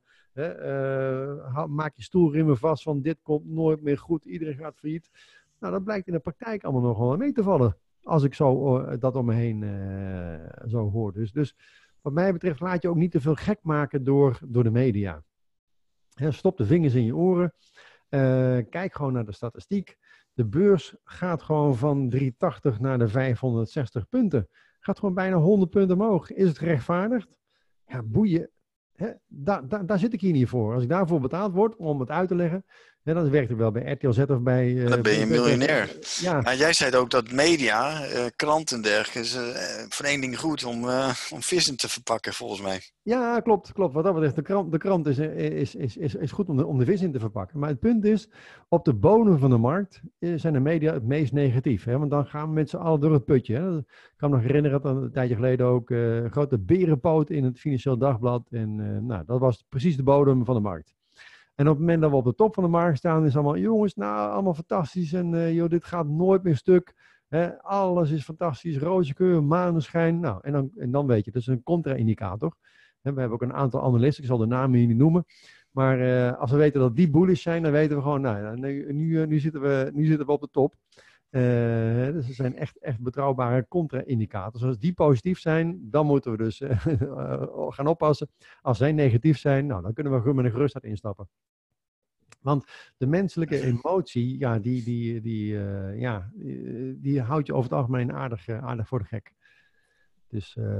uh, maak je stoelriemen vast van, dit komt nooit meer goed. Iedereen gaat failliet. Nou, dat blijkt in de praktijk allemaal nog wel mee te vallen. Als ik zo uh, dat om me heen uh, zo hoor. Dus, dus wat mij betreft laat je ook niet te veel gek maken door, door de media. He, stop de vingers in je oren. Uh, kijk gewoon naar de statistiek. De beurs gaat gewoon van driehonderdtachtig naar de vijfhonderdzestig punten. Gaat gewoon bijna honderd punten omhoog. Is het gerechtvaardigd? Ja, boeien. He, da, da, daar zit ik hier niet voor. Als ik daarvoor betaald word om het uit te leggen, he, dan werkt ik wel bij R T L Z of bij... Uh, dan ben je bij, miljonair. Ja. Maar jij zei ook dat media, uh, kranten en dergelijke, is uh, voor één ding goed om, uh, om vissen te verpakken, volgens mij. Ja, klopt, klopt. Wat dat betreft, de krant, de krant is, is, is, is, is goed om de, om de vis in te verpakken. Maar het punt is, op de bodem van de markt zijn de media het meest negatief. Hè? Want dan gaan we met z'n allen door het putje. Hè? Ik kan me nog herinneren dat een tijdje geleden ook uh, een grote berenpoot in het Financieel Dagblad. En uh, nou, dat was precies de bodem van de markt. En op het moment dat we op de top van de markt staan, is allemaal, jongens, nou, allemaal fantastisch. En uh, joh, dit gaat nooit meer stuk. He, alles is fantastisch, roze kleur, maneschijn. Nou, en dan, en dan weet je, dat is een contra-indicator. He, we hebben ook een aantal analisten, ik zal de namen hier niet noemen. Maar uh, als we weten dat die bullish zijn, dan weten we gewoon, nou, nu, nu, nu, zitten, we, nu zitten we op de top. Uh, dus er zijn echt, echt betrouwbare contra-indicators. Als die positief zijn, dan moeten we dus uh, gaan oppassen. Als zij negatief zijn, nou, dan kunnen we met een gerustheid instappen. Want de menselijke emotie, ja, die, die, die, uh, ja, die, die houdt je over het algemeen aardig, uh, aardig voor de gek. Dus, uh,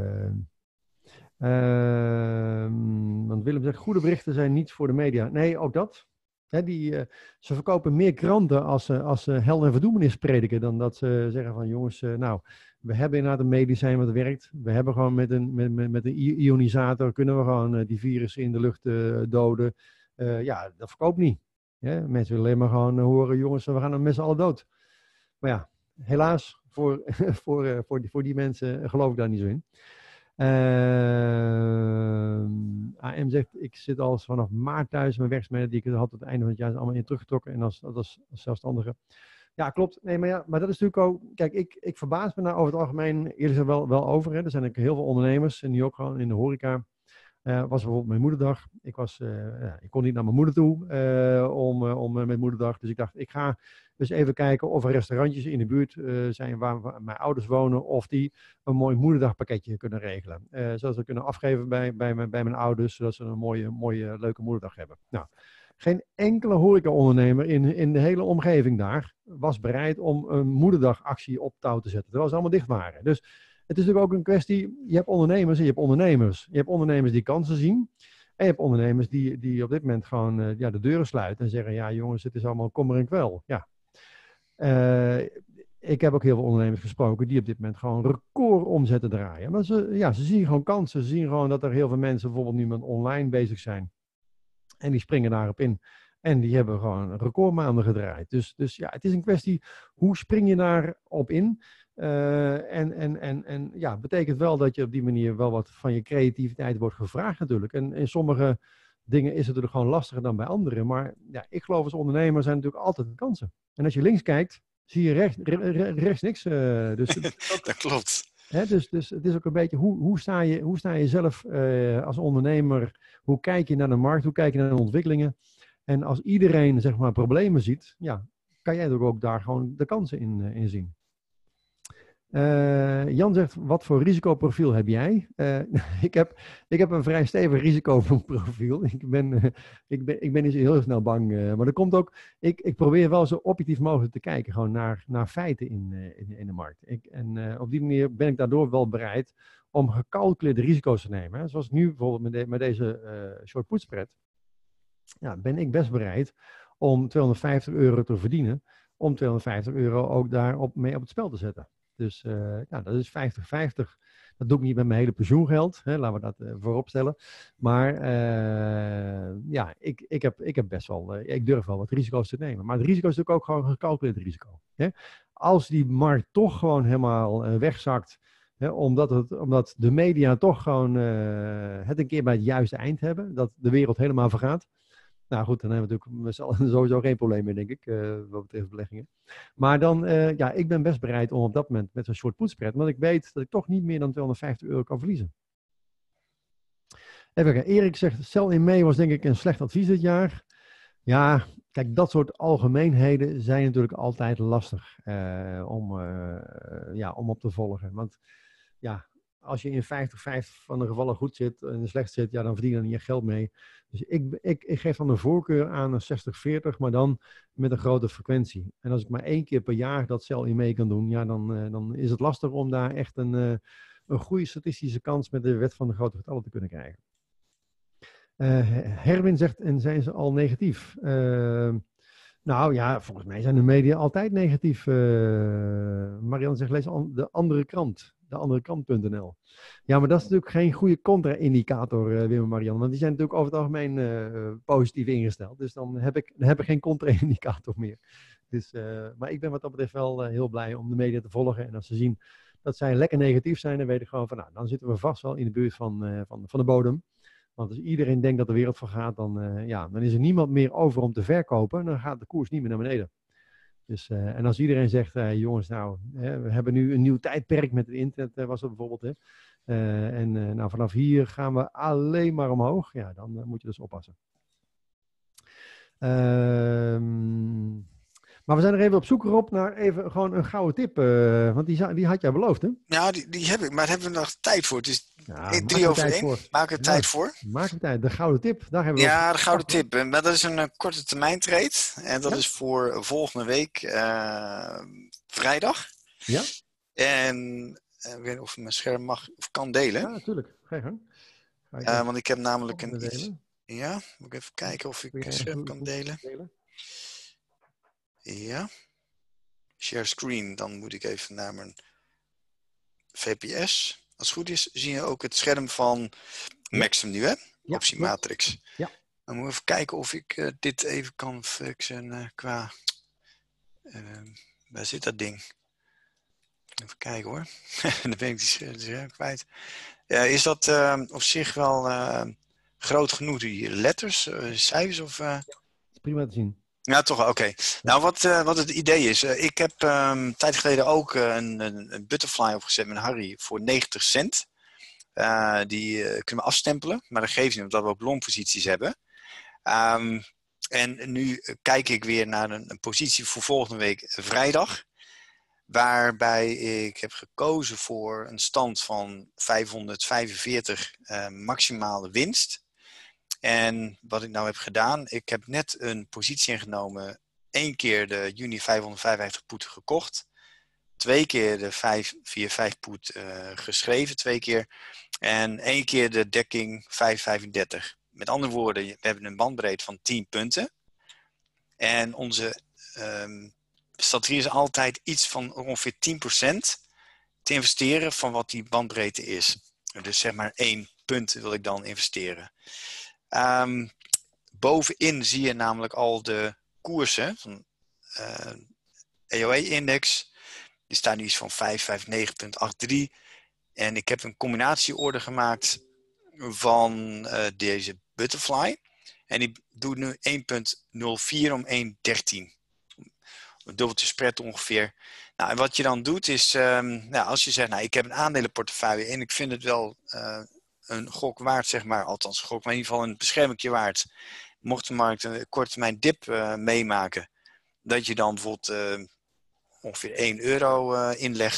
uh, want Willem zegt, goede berichten zijn niet voor de media. Nee, ook dat. Hè, die, uh, ze verkopen meer kranten als ze als, uh, hel en verdoemenis prediken, dan dat ze zeggen van, jongens, uh, nou, we hebben inderdaad een medicijn wat werkt. We hebben gewoon met een, met, met, met een ionisator, kunnen we gewoon uh, die virussen in de lucht uh, doden. Uh, ja, dat verkoopt niet. Ja, mensen willen alleen maar gewoon horen, jongens, we gaan met z'n allen dood. Maar ja, helaas, voor, voor, uh, voor, die, voor die mensen geloof ik daar niet zo in. Uh, A M zegt, ik zit al vanaf maart thuis. Mijn werkzaamheden die ik had tot het einde van het jaar zijn allemaal in teruggetrokken. En als, als, als zelfstandige. Ja, klopt. Nee, maar, ja, maar dat is natuurlijk ook... Kijk, ik, ik verbaas me daar over het algemeen eerlijk gezegd wel, wel over. Hè. Er zijn ook heel veel ondernemers, en die ook gewoon in de horeca. Uh, was bijvoorbeeld mijn moederdag. Ik, was, uh, ja, ik kon niet naar mijn moeder toe uh, om, uh, om uh, met moederdag. Dus ik dacht, ik ga dus even kijken of er restaurantjes in de buurt uh, zijn waar, waar mijn ouders wonen. Of die een mooi moederdagpakketje kunnen regelen. Uh, zodat ze kunnen afgeven bij, bij, mijn, bij mijn ouders. Zodat ze een mooie, mooie leuke moederdag hebben. Nou, geen enkele horecaondernemer in, in de hele omgeving daar was bereid om een moederdagactie op touw te zetten. Terwijl ze allemaal dicht waren. Dus... Het is natuurlijk ook een kwestie, je hebt ondernemers en je hebt ondernemers. Je hebt ondernemers die kansen zien. En je hebt ondernemers die, die op dit moment gewoon uh, ja, de deuren sluiten en zeggen, ja jongens, het is allemaal kommer en kwel. Ja. Uh, ik heb ook heel veel ondernemers gesproken die op dit moment gewoon record omzetten draaien. Maar ze, ja, ze zien gewoon kansen. Ze zien gewoon dat er heel veel mensen bijvoorbeeld nu met online bezig zijn. En die springen daarop in. En die hebben gewoon recordmaanden gedraaid. Dus, dus ja, het is een kwestie, hoe spring je daarop in? Uh, en, en, en, en ja, betekent wel dat je op die manier wel wat van je creativiteit wordt gevraagd natuurlijk. En in sommige dingen is het natuurlijk gewoon lastiger dan bij anderen. Maar ja, ik geloof als ondernemer zijn natuurlijk altijd kansen. En als je links kijkt, zie je rechts, re, rechts niks. Uh, dus, ook, dat klopt. Hè, dus, dus het is ook een beetje, hoe, hoe, sta, je, hoe sta je zelf uh, als ondernemer? Hoe kijk je naar de markt? Hoe kijk je naar de ontwikkelingen? En als iedereen zeg maar problemen ziet, ja, kan jij er ook daar gewoon de kansen in, uh, in zien. Uh, Jan zegt, wat voor risicoprofiel heb jij? Uh, ik, heb, ik heb een vrij stevig risicoprofiel. Ik ben, uh, ik ben, ik ben niet zo heel snel bang. Uh, maar dat komt ook, ik, ik probeer wel zo objectief mogelijk te kijken. Gewoon naar, naar feiten in, uh, in, in de markt. Ik, en uh, op die manier ben ik daardoor wel bereid om gecalculeerde risico's te nemen. Hè. Zoals nu bijvoorbeeld met, de, met deze uh, short put spread. Ja, ben ik best bereid om tweehonderdvijftig euro te verdienen. Om tweehonderdvijftig euro ook daar op, mee op het spel te zetten. Dus uh, ja, dat is vijftig vijftig. Dat doe ik niet met mijn hele pensioengeld. Hè, laten we dat uh, voorop stellen. Maar uh, ja, ik, ik, heb, ik heb best wel, uh, ik durf wel wat risico's te nemen. Maar het risico is natuurlijk ook gewoon een gecalculeerd risico. Hè. Als die markt toch gewoon helemaal uh, wegzakt. Hè, omdat, het, omdat de media toch gewoon uh, het een keer bij het juiste eind hebben. Dat de wereld helemaal vergaat. Nou goed, dan hebben we natuurlijk met z'n allen sowieso geen probleem meer, denk ik, uh, wat betreft beleggingen. Maar dan, uh, ja, ik ben best bereid om op dat moment met zo'n short put spread, want ik weet dat ik toch niet meer dan tweehonderdvijftig euro kan verliezen. Even kijken, Erik zegt, sell in mei was denk ik een slecht advies dit jaar. Ja, kijk, dat soort algemeenheden zijn natuurlijk altijd lastig uh, om, uh, ja, om op te volgen. Want ja, als je in vijftig vijftig van de gevallen goed zit en slecht zit, ja, dan verdien je er niet echt geld mee. Dus ik, ik, ik geef dan een voorkeur aan een zestig veertig, maar dan met een grote frequentie. En als ik maar één keer per jaar dat sell in mee kan doen, ja, dan, uh, dan is het lastig om daar echt een, uh, een goede statistische kans met de wet van de grote getallen te kunnen krijgen. Uh, Herwin zegt, en zijn ze al negatief? Uh, nou ja, volgens mij zijn de media altijd negatief. Uh, Marianne zegt, lees de andere krant. De andere kant punt n l. Ja, maar dat is natuurlijk geen goede contra-indicator, uh, Wim en Marianne. Want die zijn natuurlijk over het algemeen uh, positief ingesteld. Dus dan heb ik, dan heb ik geen contra-indicator meer. Dus, uh, maar ik ben wat dat betreft wel uh, heel blij om de media te volgen. En als ze zien dat zij lekker negatief zijn, dan weet ik gewoon van, nou, dan zitten we vast wel in de buurt van, uh, van, van de bodem. Want als iedereen denkt dat de wereld vergaat, dan, uh, ja, dan is er niemand meer over om te verkopen. Dan gaat de koers niet meer naar beneden. Dus, uh, en als iedereen zegt, uh, jongens, nou, hè, we hebben nu een nieuw tijdperk met het internet, uh, was dat bijvoorbeeld. Hè? Uh, en uh, nou, vanaf hier gaan we alleen maar omhoog. Ja, dan uh, moet je dus oppassen. Uh, maar we zijn er even op zoek erop naar even gewoon een gouden tip. Uh, want die, die had jij beloofd, hè? Ja, die, die heb ik. Maar daar hebben we nog tijd voor. Het is ja, drie over één. Maak er ja, tijd voor. Maak er tijd. De gouden tip. Daar hebben we ja, ook... de gouden tip. Maar dat is een uh, korte termijn trade. En dat ja? is voor volgende week uh, vrijdag. Ja. En uh, ik weet niet of ik mijn scherm mag of kan delen. Ja, natuurlijk. Ga je gang. Ga je uh, want ik heb namelijk een iets... delen? Ja, moet ik even kijken of ik mijn scherm kan delen. delen. Ja. Share screen. Dan moet ik even naar mijn V P S. Als het goed is, zie je ook het scherm van Maxim nu, hè? Ja, Optie Matrix. Ja. Dan moeten we even kijken of ik uh, dit even kan fixen uh, qua... Uh, waar zit dat ding? Even kijken hoor. Dan ben ik die scherm kwijt. Uh, is dat uh, op zich wel uh, groot genoeg, die letters, uh, cijfers? Of, uh... ja, prima te zien. Ja, toch wel, oké. Okay. Ja. Nou, wat, uh, wat het idee is. Uh, ik heb um, een tijd geleden ook uh, een, een, een butterfly opgezet met Harry voor negentig cent. Uh, die uh, kunnen we afstempelen, maar dat geeft niet omdat we ook longposities hebben. Um, en nu kijk ik weer naar een, een positie voor volgende week vrijdag. Waarbij ik heb gekozen voor een stand van vijfhonderdvijfenveertig uh, maximale winst. En wat ik nou heb gedaan, ik heb net een positie ingenomen. Eén keer de juni vijfhonderdvijfenvijftig put gekocht. Twee keer de vijf vier vijf put uh, geschreven, twee keer. En één keer de dekking vijf vijfendertig. Met andere woorden, we hebben een bandbreedte van tien punten. En onze um, strategie is altijd iets van ongeveer tien procent te investeren van wat die bandbreedte is. Dus zeg maar één punt wil ik dan investeren. Um, bovenin zie je namelijk al de koersen van uh, E O E-index. Die staan nu iets van vijf vijf negen komma acht drie. En ik heb een combinatieorde gemaakt van uh, deze butterfly. En die doet nu één komma nul vier om één komma dertien. Een dubbeltje spread ongeveer. Nou, en wat je dan doet is, um, nou, als je zegt, nou, ik heb een aandelenportefeuille en ik vind het wel uh, een gok waard, zeg maar, althans een gok, maar in ieder geval een beschermingje waard. Mocht de markt een korte termijn dip uh, meemaken, dat je dan bijvoorbeeld uh, ongeveer één euro uh, inlegt.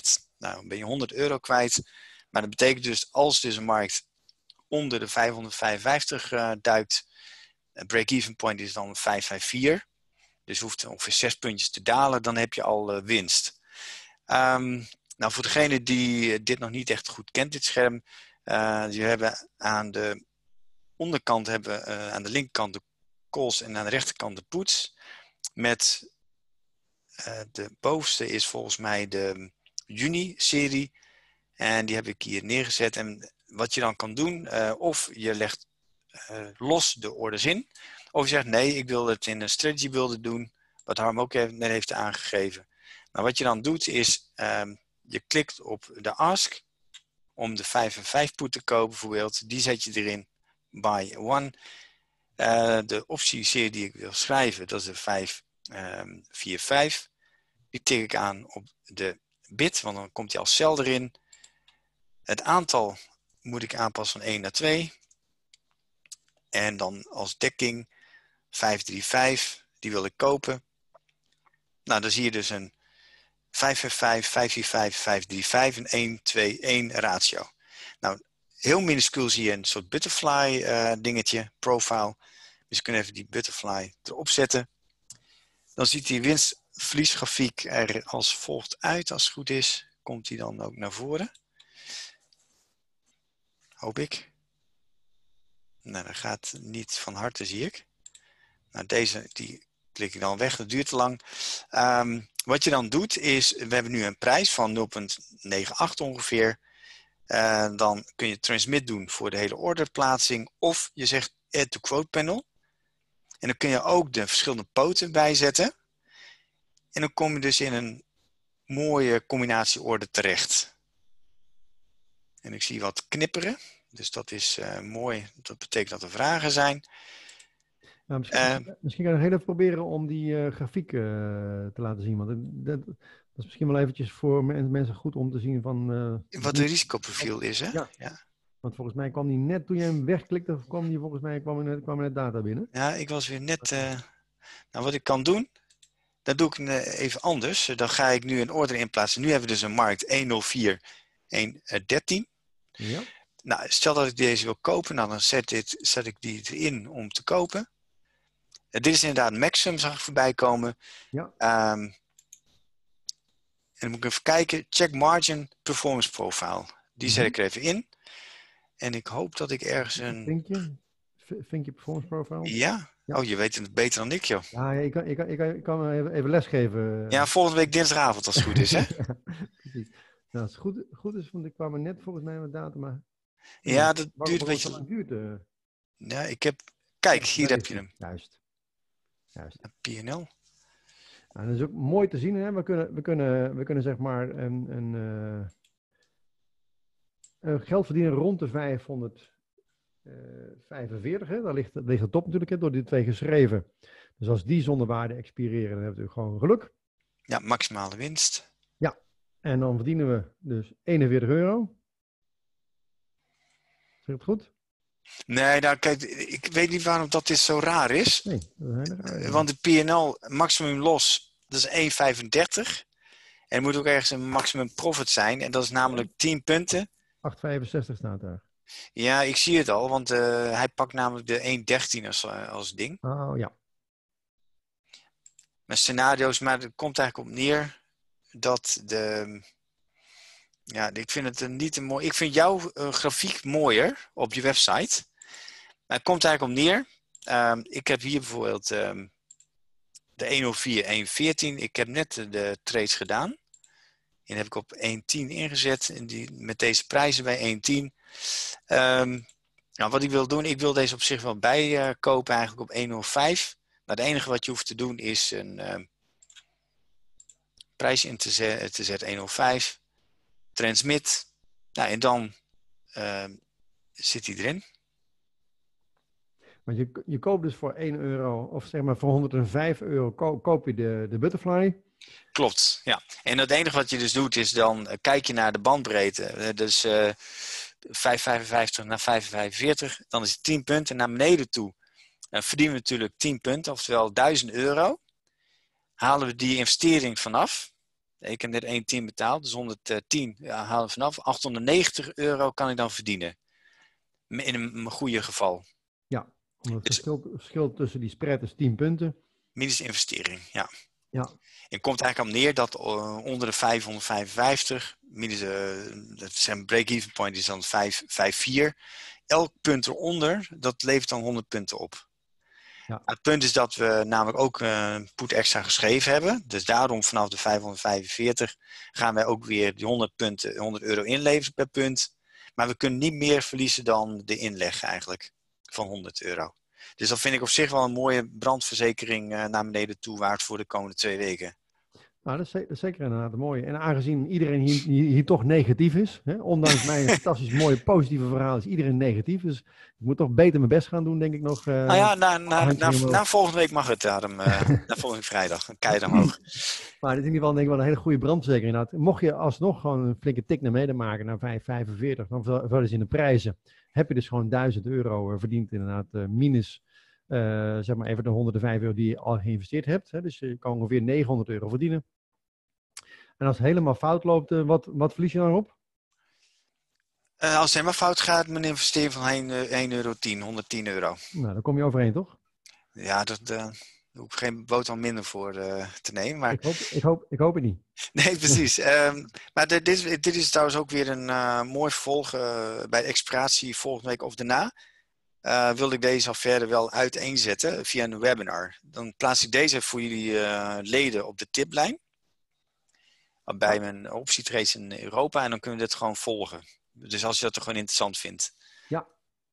Nou, dan ben je honderd euro kwijt. Maar dat betekent dus, als dus een markt onder de vijfhonderdvijfenvijftig uh, duikt, een break-even point is dan vijfhonderdvijfenvijftig. Dus hoeft ongeveer zes puntjes te dalen, dan heb je al uh, winst. Um, nou, voor degene die dit nog niet echt goed kent, dit scherm, uh, je hebben aan de onderkant, hebben, uh, aan de linkerkant de calls en aan de rechterkant de puts. Met uh, de bovenste is volgens mij de juni-serie. En die heb ik hier neergezet. En wat je dan kan doen, uh, of je legt uh, los de orders in. Of je zegt, nee, ik wil het in een strategy builder doen. Wat Harm ook net heeft aangegeven. Maar wat je dan doet is, um, je klikt op de ask. Om de vijf en vijf put te kopen bijvoorbeeld. Die zet je erin. Buy one. Uh, de optie-serie die ik wil schrijven, dat is de vijf vier vijf. Die tik ik aan op de bid, want dan komt hij als cel erin. Het aantal moet ik aanpassen van één naar twee. En dan als dekking vijf drie vijf, die wil ik kopen. Nou, dan zie je dus een vijf vijf vijf, vijf vier vijf, vijf drie vijf en een twee een ratio. Nou, heel minuscuul zie je een soort butterfly uh, dingetje, profile. Dus je kunt even die butterfly erop zetten. Dan ziet die winstverliesgrafiek er als volgt uit. Als het goed is, komt die dan ook naar voren. Hoop ik. Nou, dat gaat niet van harte, zie ik. Nou, deze die klik ik dan weg, dat duurt te lang. Um, wat je dan doet is, we hebben nu een prijs van nul komma achtennegentig ongeveer. Uh, dan kun je transmit doen voor de hele orderplaatsing. Of je zegt add to quote panel. En dan kun je ook de verschillende poten bijzetten. En dan kom je dus in een mooie combinatieorde terecht. En ik zie wat knipperen. Dus dat is uh, mooi. Dat betekent dat er vragen zijn. Nou, misschien, uh, misschien kan ik nog heel even proberen om die uh, grafiek uh, te laten zien. Want dat, dat is misschien wel eventjes voor mensen goed om te zien van... Uh, wat een risicoprofiel is, hè? Ja. Ja. Want volgens mij kwam die net, toen je hem wegklikte, kwam die volgens mij kwam er net, kwam er net data binnen. Ja, ik was weer net... Uh, nou, wat ik kan doen, dat doe ik uh, even anders. Dan ga ik nu een order inplaatsen. Nu hebben we dus een markt één nul vier één dertien. Ja. Nou, stel dat ik deze wil kopen, nou, dan zet, dit, zet ik die erin om te kopen. Uh, dit is inderdaad maximum, zag ik voorbij komen. Ja. Um, en dan moet ik even kijken. Check margin performance profile. Die zet ik er even in. En ik hoop dat ik ergens een... Vinkje? Vinkje performance profile? Ja? Ja. Oh, je weet het beter dan ik, joh. Ja, ik kan, ik kan, ik kan, ik kan even, even lesgeven. Ja, volgende week dinsdagavond als het goed is, hè? Ja, precies. Nou, als het goed, goed is, want ik kwam er net volgens mij met data, maar... Ja, dat waarom, duurt een beetje... lang duurt, uh... Ja, ik heb... Kijk, hier heb je hem. Juist. Juist. P en L. Nou, dat is ook mooi te zien, hè? We kunnen, we kunnen, we kunnen zeg maar een, een, uh, een geld verdienen rond de vijfhonderdvijfenveertig. Hè? Daar ligt, daar ligt het top natuurlijk, hè? Door die twee geschreven. Dus als die zonder waarde expireren, dan hebben we gewoon geluk. Ja, maximale winst. Ja, en dan verdienen we dus eenenveertig euro. Zeg het goed? Nee, nou kijk, ik weet niet waarom dat dit zo raar is. Nee, dat is heel raar, ja. Want de P en L maximum los, dat is één komma vijfendertig. En er moet ook ergens een maximum profit zijn. En dat is namelijk tien punten. acht komma vijfenzestig staat daar. Ja, ik zie het al, want uh, hij pakt namelijk de één komma dertien als, uh, als ding. Oh ja. Met scenario's, maar het komt eigenlijk op neer dat de... Ja, ik vind het een niet een mooi... Ik vind jouw uh, grafiek mooier op je website. Maar het komt eigenlijk op neer. Um, ik heb hier bijvoorbeeld um, de één nul vier één veertien. Ik heb net de, de trades gedaan. Die heb ik op één tien ingezet. En die, met deze prijzen bij één tien. Um, nou, wat ik wil doen, ik wil deze op zich wel bijkopen uh, eigenlijk op één nul vijf. Nou, het enige wat je hoeft te doen is een um, prijs in te, zet, te zetten één nul vijf. Transmit. Nou, en dan uh, zit hij erin. Want je, je koopt dus voor één euro, of zeg maar voor honderdvijf euro, koop, koop je de, de butterfly. Klopt, ja. En het enige wat je dus doet is dan uh, kijk je naar de bandbreedte. Uh, dus uh, vijf vijfenvijftig naar vijf vijfenveertig. Dan is het tien punten naar beneden toe. Dan verdienen we natuurlijk tien punten, oftewel duizend euro. Halen we die investering vanaf. Ik heb net één tien betaald, dus honderdtien ja, halen we vanaf. achthonderdnegentig euro kan ik dan verdienen. In een, een goede geval. Ja, omdat het Dus verschil, verschil tussen die spread is tien punten. minus investering, ja. Ja. Het komt eigenlijk al neer dat uh, onder de vijfhonderdvijfenvijftig, minus uh, zijn break-even point is dan vijf komma vier. Elk punt eronder, dat levert dan honderd punten op. Ja. Het punt is dat we namelijk ook uh, put extra geschreven hebben. Dus daarom vanaf de vijfhonderdvijfenveertig gaan wij ook weer die honderd punten, honderd euro inleveren per punt. Maar we kunnen niet meer verliezen dan de inleg eigenlijk van honderd euro. Dus dat vind ik op zich wel een mooie brandverzekering uh, naar beneden toe waard voor de komende twee weken. Nou, dat is, dat is zeker inderdaad een mooie. En aangezien iedereen hier, hier, hier toch negatief is, hè, ondanks mijn fantastisch mooie positieve verhaal, is iedereen negatief. Dus ik moet toch beter mijn best gaan doen, denk ik nog. Uh, nou ja, na, na, na, na volgende week mag het, Adam. Uh, na volgende vrijdag. Een kei omhoog. Maar dit is in ieder geval denk ik wel een hele goede brandverzekering. Inderdaad. Mocht je alsnog gewoon een flinke tik naar beneden maken naar vijf komma vijfenveertig, dan vallen ze in de prijzen. Heb je dus gewoon duizend euro verdiend inderdaad, uh, minus uh, zeg maar even de honderdvijf euro die je al geïnvesteerd hebt. Hè. Dus je kan ongeveer negenhonderd euro verdienen. En als het helemaal fout loopt, uh, wat, wat verlies je dan op? Uh, als het helemaal fout gaat, mijn investering van één euro tien, honderdtien euro. Nou, dan kom je overeen, toch? Ja, dat, uh, daar hoef ik geen boterham minder voor uh, te nemen. Maar... Ik, hoop, ik, hoop, ik hoop het niet. Nee, precies. um, maar dit, dit, dit is trouwens ook weer een uh, mooi vervolg uh, bij de expiratie volgende week of daarna. Uh, wilde ik deze al verder wel uiteenzetten via een webinar. Dan plaats ik deze voor jullie uh, leden op de tiplijn. Bij mijn optietrades in Europa. En dan kunnen we dit gewoon volgen. Dus als je dat er gewoon interessant vindt. Ja.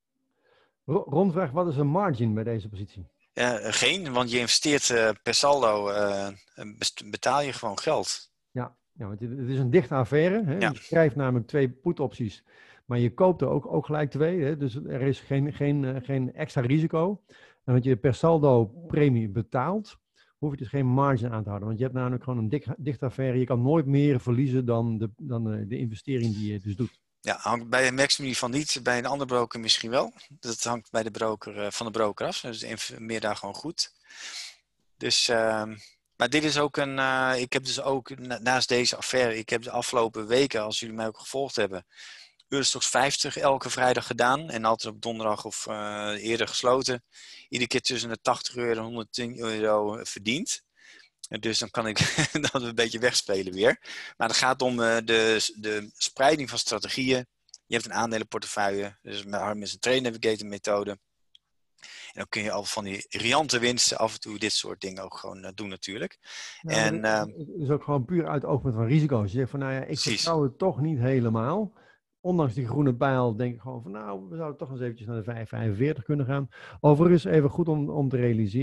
Rondvraag, wat is een margin bij deze positie? Uh, geen, want je investeert uh, per saldo, uh, betaal je gewoon geld. Ja, ja, want het is een dichte affaire. Hè? Ja. Je schrijft namelijk twee put-opties, maar je koopt er ook, ook gelijk twee. Hè? Dus er is geen, geen, uh, geen extra risico. En wat je per saldo premie betaalt, hoef je dus geen margin aan te houden. Want je hebt namelijk gewoon een dik, dichte affaire. Je kan nooit meer verliezen dan de, dan de, de investering die je dus doet. Ja, hangt bij een Maxim van niet, bij een andere broker misschien wel. Dat hangt bij de broker, van de broker af. Dus informeer daar gewoon goed. Dus, uh, maar dit is ook een, uh, ik heb dus ook naast deze affaire, ik heb de afgelopen weken, als jullie mij ook gevolgd hebben, Eurostoxx vijftig elke vrijdag gedaan. En altijd op donderdag of uh, eerder gesloten. Iedere keer tussen de tachtig euro en honderdtien euro verdiend. Dus dan kan ik dat een beetje wegspelen weer. Maar het gaat om uh, de, de spreiding van strategieën. Je hebt een aandelenportefeuille. Dus met Harm is een trade navigator methode. En dan kun je al van die riante winsten af en toe dit soort dingen ook gewoon uh, doen natuurlijk. Ja, en, uh, het is ook gewoon puur uit het oogpunt van risico's. Je zegt van nou ja, ik precies. vertrouw het toch niet helemaal. Ondanks die groene pijl denk ik gewoon van nou, we zouden toch eens eventjes naar de vijf komma vijfenveertig kunnen gaan. Overigens even goed om, om te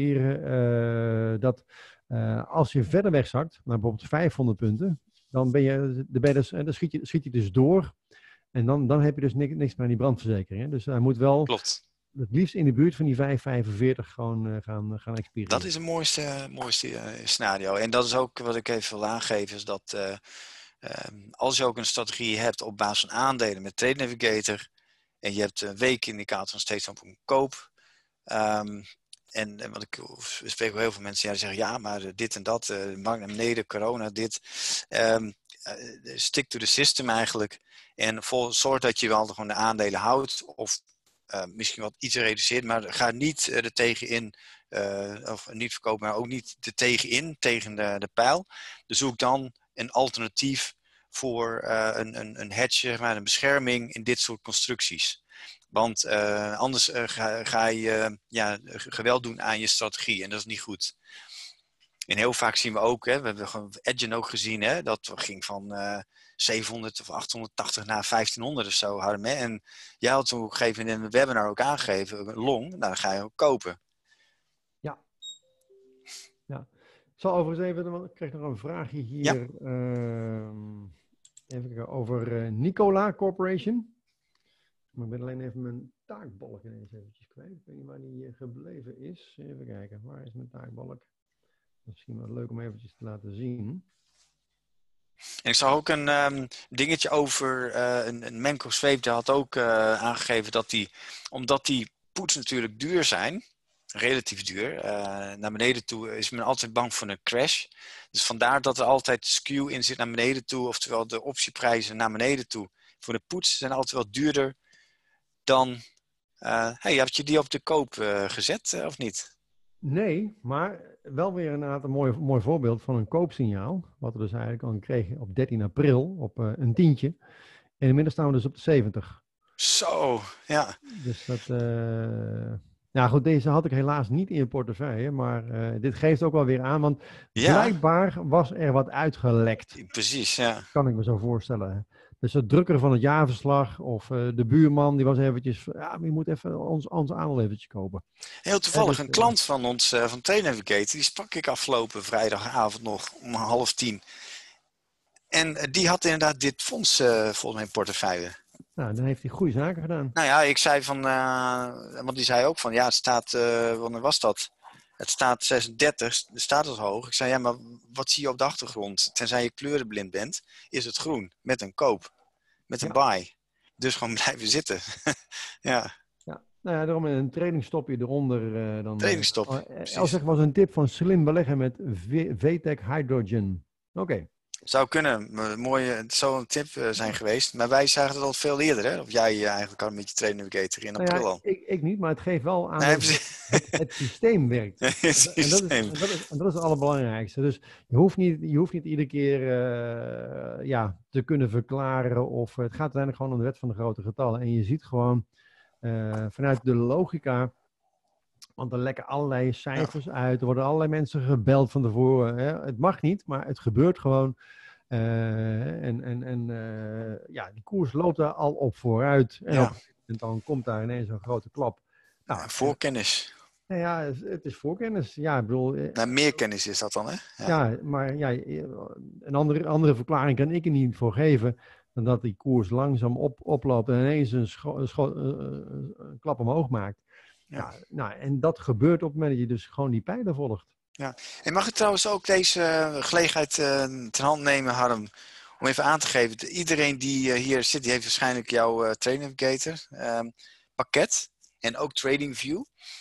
realiseren uh, dat uh, als je verder wegzakt, naar bijvoorbeeld vijfhonderd punten, dan, ben je, dan, ben je dus, dan schiet, je, schiet je dus door en dan, dan heb je dus niks, niks meer aan die brandverzekering. Hè? Dus hij moet wel Klopt. Het liefst in de buurt van die vijf komma vijfenveertig gewoon uh, gaan, gaan expireren. Dat is het mooiste, mooiste uh, scenario. En dat is ook wat ik even wil aangeven, is dat uh, uh, als je ook een strategie hebt op basis van aandelen met Trade Navigator en je hebt een weekindicator van steeds op een koop. Um, en, en wat ik spreek wel heel veel mensen ja, die zeggen ja, maar dit en dat, uh, markt naar beneden, corona, dit. Um, uh, stick to the system eigenlijk. En vol, zorg dat je wel gewoon de aandelen houdt of Uh, misschien wat iets reduceert, maar ga niet uh, er tegenin, uh, of niet verkopen, maar ook niet er tegenin, tegen de, de pijl. Dus zoek dan een alternatief voor uh, een, een, een hedge, zeg maar, een bescherming in dit soort constructies. Want uh, anders uh, ga, ga je uh, ja, geweld doen aan je strategie en dat is niet goed. En heel vaak zien we ook, hè, we hebben gewoon Edgen ook gezien, hè, dat ging van uh, zevenhonderd of achthonderdtachtig naar vijftienhonderd of zo. Harm, hè? En jij had toen op een gegeven moment in het webinar ook aangegeven, long, nou, dan ga je ook kopen. Ja. Ja. Ik zal overigens even, want ik kreeg nog een vraagje hier. Ja. Uh, even kijken, over uh, Nikola Corporation. Maar ik ben alleen even mijn taakbalk ineens eventjes kwijt. Ik weet niet waar die gebleven is. Even kijken, waar is mijn taakbalk? Misschien wel leuk om eventjes te laten zien. En ik zag ook een um, dingetje over, uh, een, een Menko Zweep, die had ook uh, aangegeven dat die, omdat die puts natuurlijk duur zijn, relatief duur. Uh, naar beneden toe is men altijd bang voor een crash. Dus vandaar dat er altijd skew in zit naar beneden toe. Oftewel de optieprijzen naar beneden toe voor de poets zijn altijd wel duurder dan... Uh, hey, heb je die op de koop uh, gezet uh, of niet? Nee, maar wel weer inderdaad een mooi, mooi voorbeeld van een koopsignaal. Wat we dus eigenlijk al kregen op dertien april op uh, een tientje. En inmiddels staan we dus op de zeventig. Zo, ja. Dus dat... Uh... Nou goed, deze had ik helaas niet in je portefeuille, maar uh, dit geeft ook wel weer aan, want ja. Blijkbaar was er wat uitgelekt. Precies, ja. Kan ik me zo voorstellen. Dus het drukker van het jaarverslag of uh, de buurman, die was eventjes, ja, maar je moet even ons, ons aandeel eventjes kopen. Heel toevallig, een klant van ons, uh, van Trade Navigator, die sprak ik afgelopen vrijdagavond nog om half tien. En uh, die had inderdaad dit fonds uh, volgens mij in portefeuille. Nou, dan heeft hij goede zaken gedaan. Nou ja, ik zei van, uh, want die zei ook van, ja, het staat, uh, wanneer was dat? Het staat zesendertig, de staat is hoog. Ik zei, ja, maar wat zie je op de achtergrond? Tenzij je kleurenblind bent, is het groen. Met een koop. Met een ja. buy. Dus gewoon blijven zitten. ja. Ja. Nou ja, daarom in een trainingsstopje eronder. Uh, dan, Trainingstop, uh, Als zeg was een tip van slim beleggen met V TEC Hydrogen. Oké. Okay. Zou kunnen. Mooie, het zou een tip zijn geweest. Maar wij zagen het al veel eerder, hè? Of jij eigenlijk al met je Trade Navigator in april al. Nou ja, ik, ik niet, maar het geeft wel aan nee, dat het, het systeem werkt. Ja, het systeem. En, dat is, en, dat is, en dat is het allerbelangrijkste. Dus je hoeft niet, je hoeft niet iedere keer uh, ja, te kunnen verklaren. Of het gaat uiteindelijk gewoon om de wet van de grote getallen. En je ziet gewoon uh, vanuit de logica... Want er lekken allerlei cijfers ja. uit. Er worden allerlei mensen gebeld van tevoren. Hè? Het mag niet, maar het gebeurt gewoon. Uh, en en, en uh, ja, die koers loopt daar al op vooruit. En, ja. op, en dan komt daar ineens een grote klap. Nou, ja, voorkennis. Nou ja, het is voorkennis. Ja, ik bedoel... Nou, meer kennis is dat dan, hè? Ja, ja maar ja, een andere, andere verklaring kan ik er niet voor geven... dan dat die koers langzaam op, oploopt en ineens een, scho- een, scho- een klap omhoog maakt. Ja. Ja, nou, en dat gebeurt op het moment dat je dus gewoon die pijlen volgt. Ja. En mag ik trouwens ook deze uh, gelegenheid uh, ten hand nemen, Harm, om even aan te geven. Iedereen die uh, hier zit, die heeft waarschijnlijk jouw uh, Trade Navigator um, pakket en ook TradingView.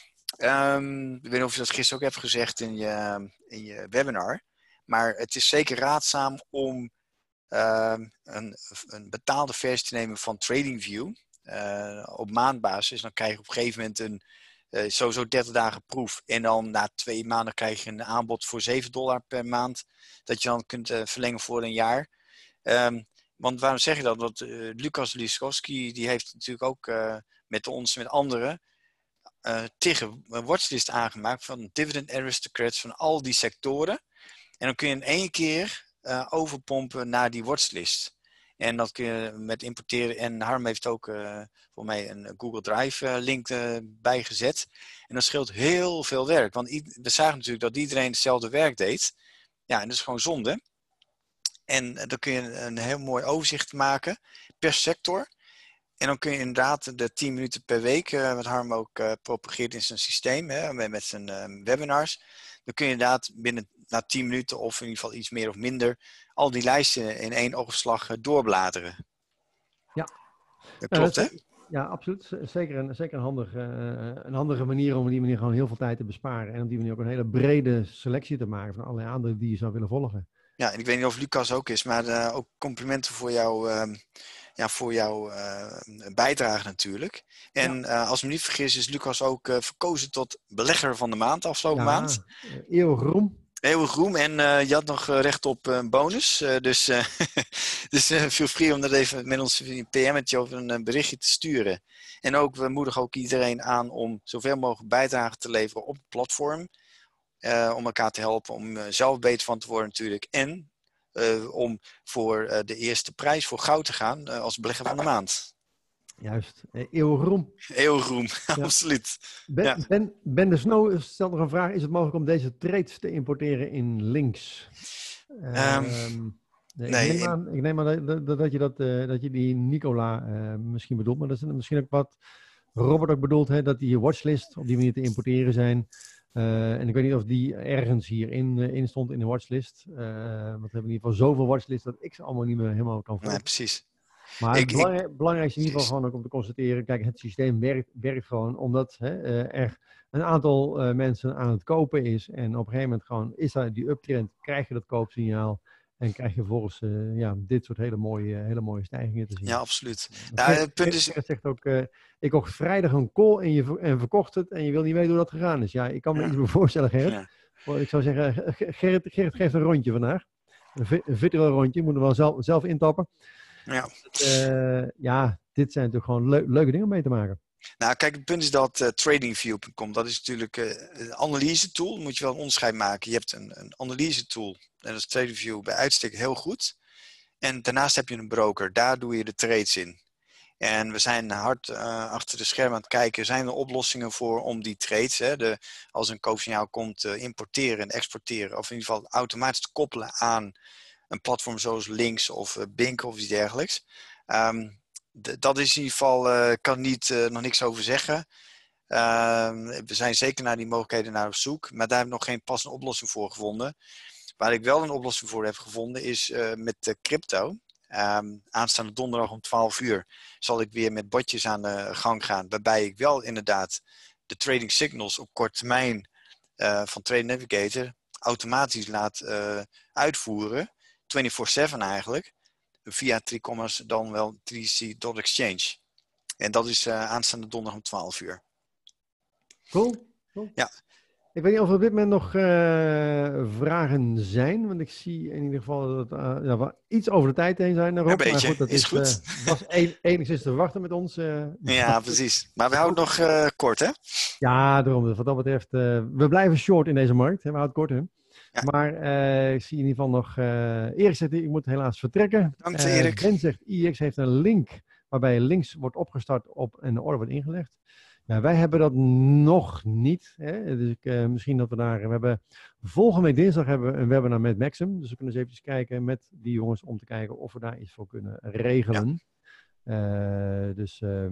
Um, ik weet niet of je dat gisteren ook hebt gezegd in je, in je webinar. Maar het is zeker raadzaam om uh, een, een betaalde versie te nemen van TradingView uh, op maandbasis. Dan krijg je op een gegeven moment een Uh, sowieso dertig dagen proef. En dan na twee maanden krijg je een aanbod voor zeven dollar per maand. Dat je dan kunt uh, verlengen voor een jaar. Um, want waarom zeg je dat? Want uh, Lucas Liskowski die heeft natuurlijk ook uh, met ons, met anderen, uh, tegen een watchlist aangemaakt van dividend aristocrats van al die sectoren. En dan kun je in één keer uh, overpompen naar die watchlist. En dat kun je met importeren. En Harm heeft ook uh, voor mij een Google Drive uh, link uh, bijgezet. En dat scheelt heel veel werk. Want i- we zagen natuurlijk dat iedereen hetzelfde werk deed. Ja, en dat is gewoon zonde. En uh, dan kun je een heel mooi overzicht maken per sector. En dan kun je inderdaad de tien minuten per week, uh, wat Harm ook uh, propageert in zijn systeem, hè, met, met zijn uh, webinars. Dan kun je inderdaad binnen na tien minuten of in ieder geval iets meer of minder al die lijsten in één oogopslag uh, doorbladeren. Ja. Dat klopt, uh, hè? Ja, absoluut. Zeker een, zeker een, handige, uh, een handige manier om op die manier gewoon heel veel tijd te besparen. En op die manier ook een hele brede selectie te maken van allerlei aandelen die je zou willen volgen. Ja, en ik weet niet of Lucas ook is, maar uh, ook complimenten voor jou, uh, ja, voor jouw uh, bijdrage natuurlijk. En ja. uh, als ik me niet vergis is Lucas ook uh, verkozen tot belegger van de maand afgelopen ja, maand. Uh, eeuwig roem. Eeuwig roem en uh, je had nog uh, recht op een uh, bonus. Uh, dus uh, dus uh, feel free om dat even met ons in P M'tje of een uh, berichtje te sturen. En ook, we moedigen ook iedereen aan om zoveel mogelijk bijdrage te leveren op het platform. Uh, om elkaar te helpen, om uh, zelf beter van te worden natuurlijk. En uh, om voor uh, de eerste prijs voor goud te gaan uh, als belegger van de maand. Juist, eeuwig roem. Eeuwig roem, ja. Absoluut. Ben, ja. ben, ben de Snow stelt nog een vraag. Is het mogelijk om deze trades te importeren in links? Um, um, nee, nee. Ik neem aan, ik neem aan dat, dat, dat, je dat, uh, dat je die Nicola uh, misschien bedoelt. Maar dat is misschien ook wat Robert ook bedoelt. Hè, dat die watchlist op die manier te importeren zijn. Uh, en ik weet niet of die ergens hierin uh, in stond in de watchlist. Uh, want we hebben in ieder geval zoveel watchlists dat ik ze allemaal niet meer helemaal kan volgen. Nee, precies. Maar het Ik, ik, belangrij- belangrijkste in ieder precies. geval gewoon ook om te constateren, kijk, het systeem werkt, werkt gewoon omdat hè, eh, er een aantal eh, mensen aan het kopen is. En op een gegeven moment gewoon is daar die uptrend, krijg je dat koopsignaal en krijg je vervolgens eh, ja, dit soort hele mooie, hele mooie stijgingen te Ja, zien. absoluut. Want Nou, Gerrit, het punt Gerrit- is, Gerrit zegt ook, eh, ik kocht vrijdag een call en je ver- en verkocht het en je wil niet weten hoe dat gegaan is. Ja, ik kan me ja, iets meer voorstellen, Gerrit. ja, Want ik zou zeggen, Ge- Gerrit, Gerrit geeft een rondje vandaag. Een, vi- een virtueel rondje, moet er wel zelf, zelf intappen. ja. Eh, ja, dit zijn natuurlijk gewoon leu- leuke dingen om mee te maken. Nou, kijk, het punt is dat uh, tradingview punt com, dat is natuurlijk uh, een analyse tool. Moet je wel een onderscheid maken. Je hebt een, een analyse tool en dat is TradingView bij uitstek heel goed. En daarnaast heb je een broker, daar doe je de trades in. En we zijn hard uh, achter de schermen aan het kijken. Zijn er oplossingen voor om die trades, hè, de, als een koopsignaal komt, uh, importeren en exporteren. Of in ieder geval automatisch te koppelen aan een platform zoals Lynx of uh, Bink of iets dergelijks. Um, d- dat is in ieder geval, uh, kan niet uh, nog niks over zeggen. Uh, we zijn zeker naar die mogelijkheden naar op zoek. Maar daar hebben we nog geen passende oplossing voor gevonden. Waar ik wel een oplossing voor heb gevonden is uh, met de crypto. Um, aanstaande donderdag om twaalf uur zal ik weer met botjes aan de gang gaan. Waarbij ik wel inderdaad de trading signals op korte termijn uh, van Trade Navigator automatisch laat uh, uitvoeren. vierentwintig zeven eigenlijk. Via Tricommerce dan wel drie C dot exchange. En dat is uh, aanstaande donderdag om twaalf uur. Cool. Cool. Ja. Ik weet niet of er op dit moment nog uh, vragen zijn, want ik zie in ieder geval dat uh, ja, we iets over de tijd heen zijn. Daarop. Een beetje, maar goed, dat is is, goed. Uh, was een, enigszins te verwachten met ons. Uh, ja, precies. Maar we houden nog uh, kort, hè? Ja, daarom. Dus wat dat betreft, uh, we blijven short in deze markt. Hè? We houden het kort, hè? Ja. Maar uh, ik zie in ieder geval nog... Uh, Erik zegt, ik moet helaas vertrekken. Dank uh, Erik. Ben zegt, I X heeft een link waarbij links wordt opgestart op en de orde wordt ingelegd. Ja, wij hebben dat nog niet. Hè? Dus ik, uh, misschien dat we daar... We hebben, volgende week dinsdag hebben we een webinar met Maxim. Dus we kunnen eens even kijken met die jongens om te kijken of we daar iets voor kunnen regelen. Ja. Uh, dus... Uh,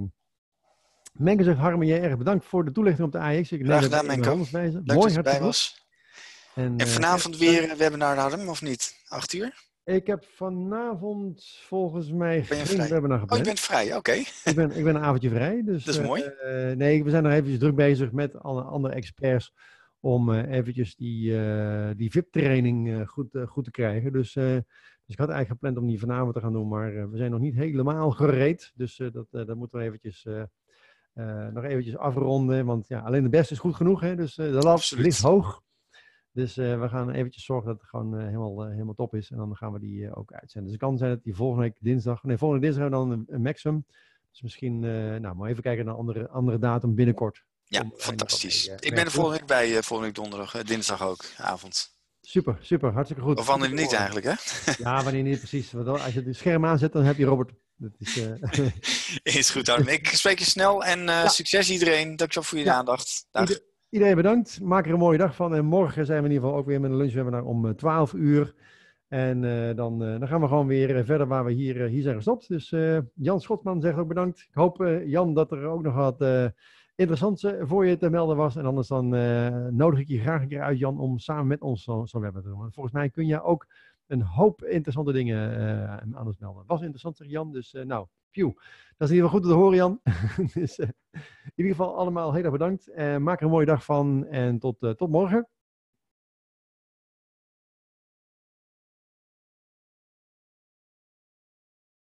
Menke zegt, Harmen, jij erg bedankt voor de toelichting op de A X. Ik Graag gedaan, Menke. Dank Mooi, dat je erbij was. En, en vanavond uh, weer een webinar, Harm, of niet? Acht uur? Ik heb vanavond volgens mij ben je geen vrij? webinar gepland. Oh, je bent vrij, oké. Okay. ik, ben, ik ben een avondje vrij. Dus, dat is mooi. Uh, nee, we zijn nog eventjes druk bezig met alle andere experts om uh, eventjes die, uh, die V I P-training uh, goed, uh, goed te krijgen. Dus, uh, dus ik had eigenlijk gepland om die vanavond te gaan doen, maar uh, we zijn nog niet helemaal gereed. Dus uh, dat, uh, dat moeten we eventjes... Uh, Uh, nog eventjes afronden, want ja, alleen de beste is goed genoeg, hè? Dus uh, de lat ligt hoog. Dus uh, we gaan eventjes zorgen dat het gewoon uh, helemaal, uh, helemaal top is en dan gaan we die uh, ook uitzenden. Dus het kan zijn dat die volgende week dinsdag, nee volgende dinsdag hebben we dan een, een Maxim. Dus misschien, uh, nou maar even kijken naar een andere, andere datum binnenkort. Ja, om, fantastisch. Mee, uh, ik ben er volgende week bij, uh, volgende week donderdag, uh, dinsdag ook, avond. Super, super, hartstikke goed. Of wanneer niet eigenlijk, hè? Ja, wanneer niet precies. Want als je het scherm aanzet, dan heb je Robert. Dat is, uh... is goed, Armin. Ik spreek je snel en uh, ja. succes iedereen. Dankjewel voor je ja. aandacht. Dag. Ieder, iedereen bedankt. Maak er een mooie dag van. En morgen zijn we in ieder geval ook weer met een lunchwebinar om twaalf uur. En uh, dan, uh, dan gaan we gewoon weer uh, verder waar we hier, uh, hier zijn gestopt. Dus uh, Jan Schotman zegt ook bedankt. Ik hoop, uh, Jan, dat er ook nog wat uh, interessants uh, voor je te melden was. En anders dan uh, nodig ik je graag een keer uit, Jan, om samen met ons zo'n zo webinar te doen. Want volgens mij kun je ook een hoop interessante dingen uh, aan ons melden. Was interessant, zegt Jan. Dus uh, nou, phew. Dat is in ieder geval goed te horen, Jan. dus uh, in ieder geval allemaal heel erg bedankt. Uh, maak er een mooie dag van en tot, uh, tot morgen.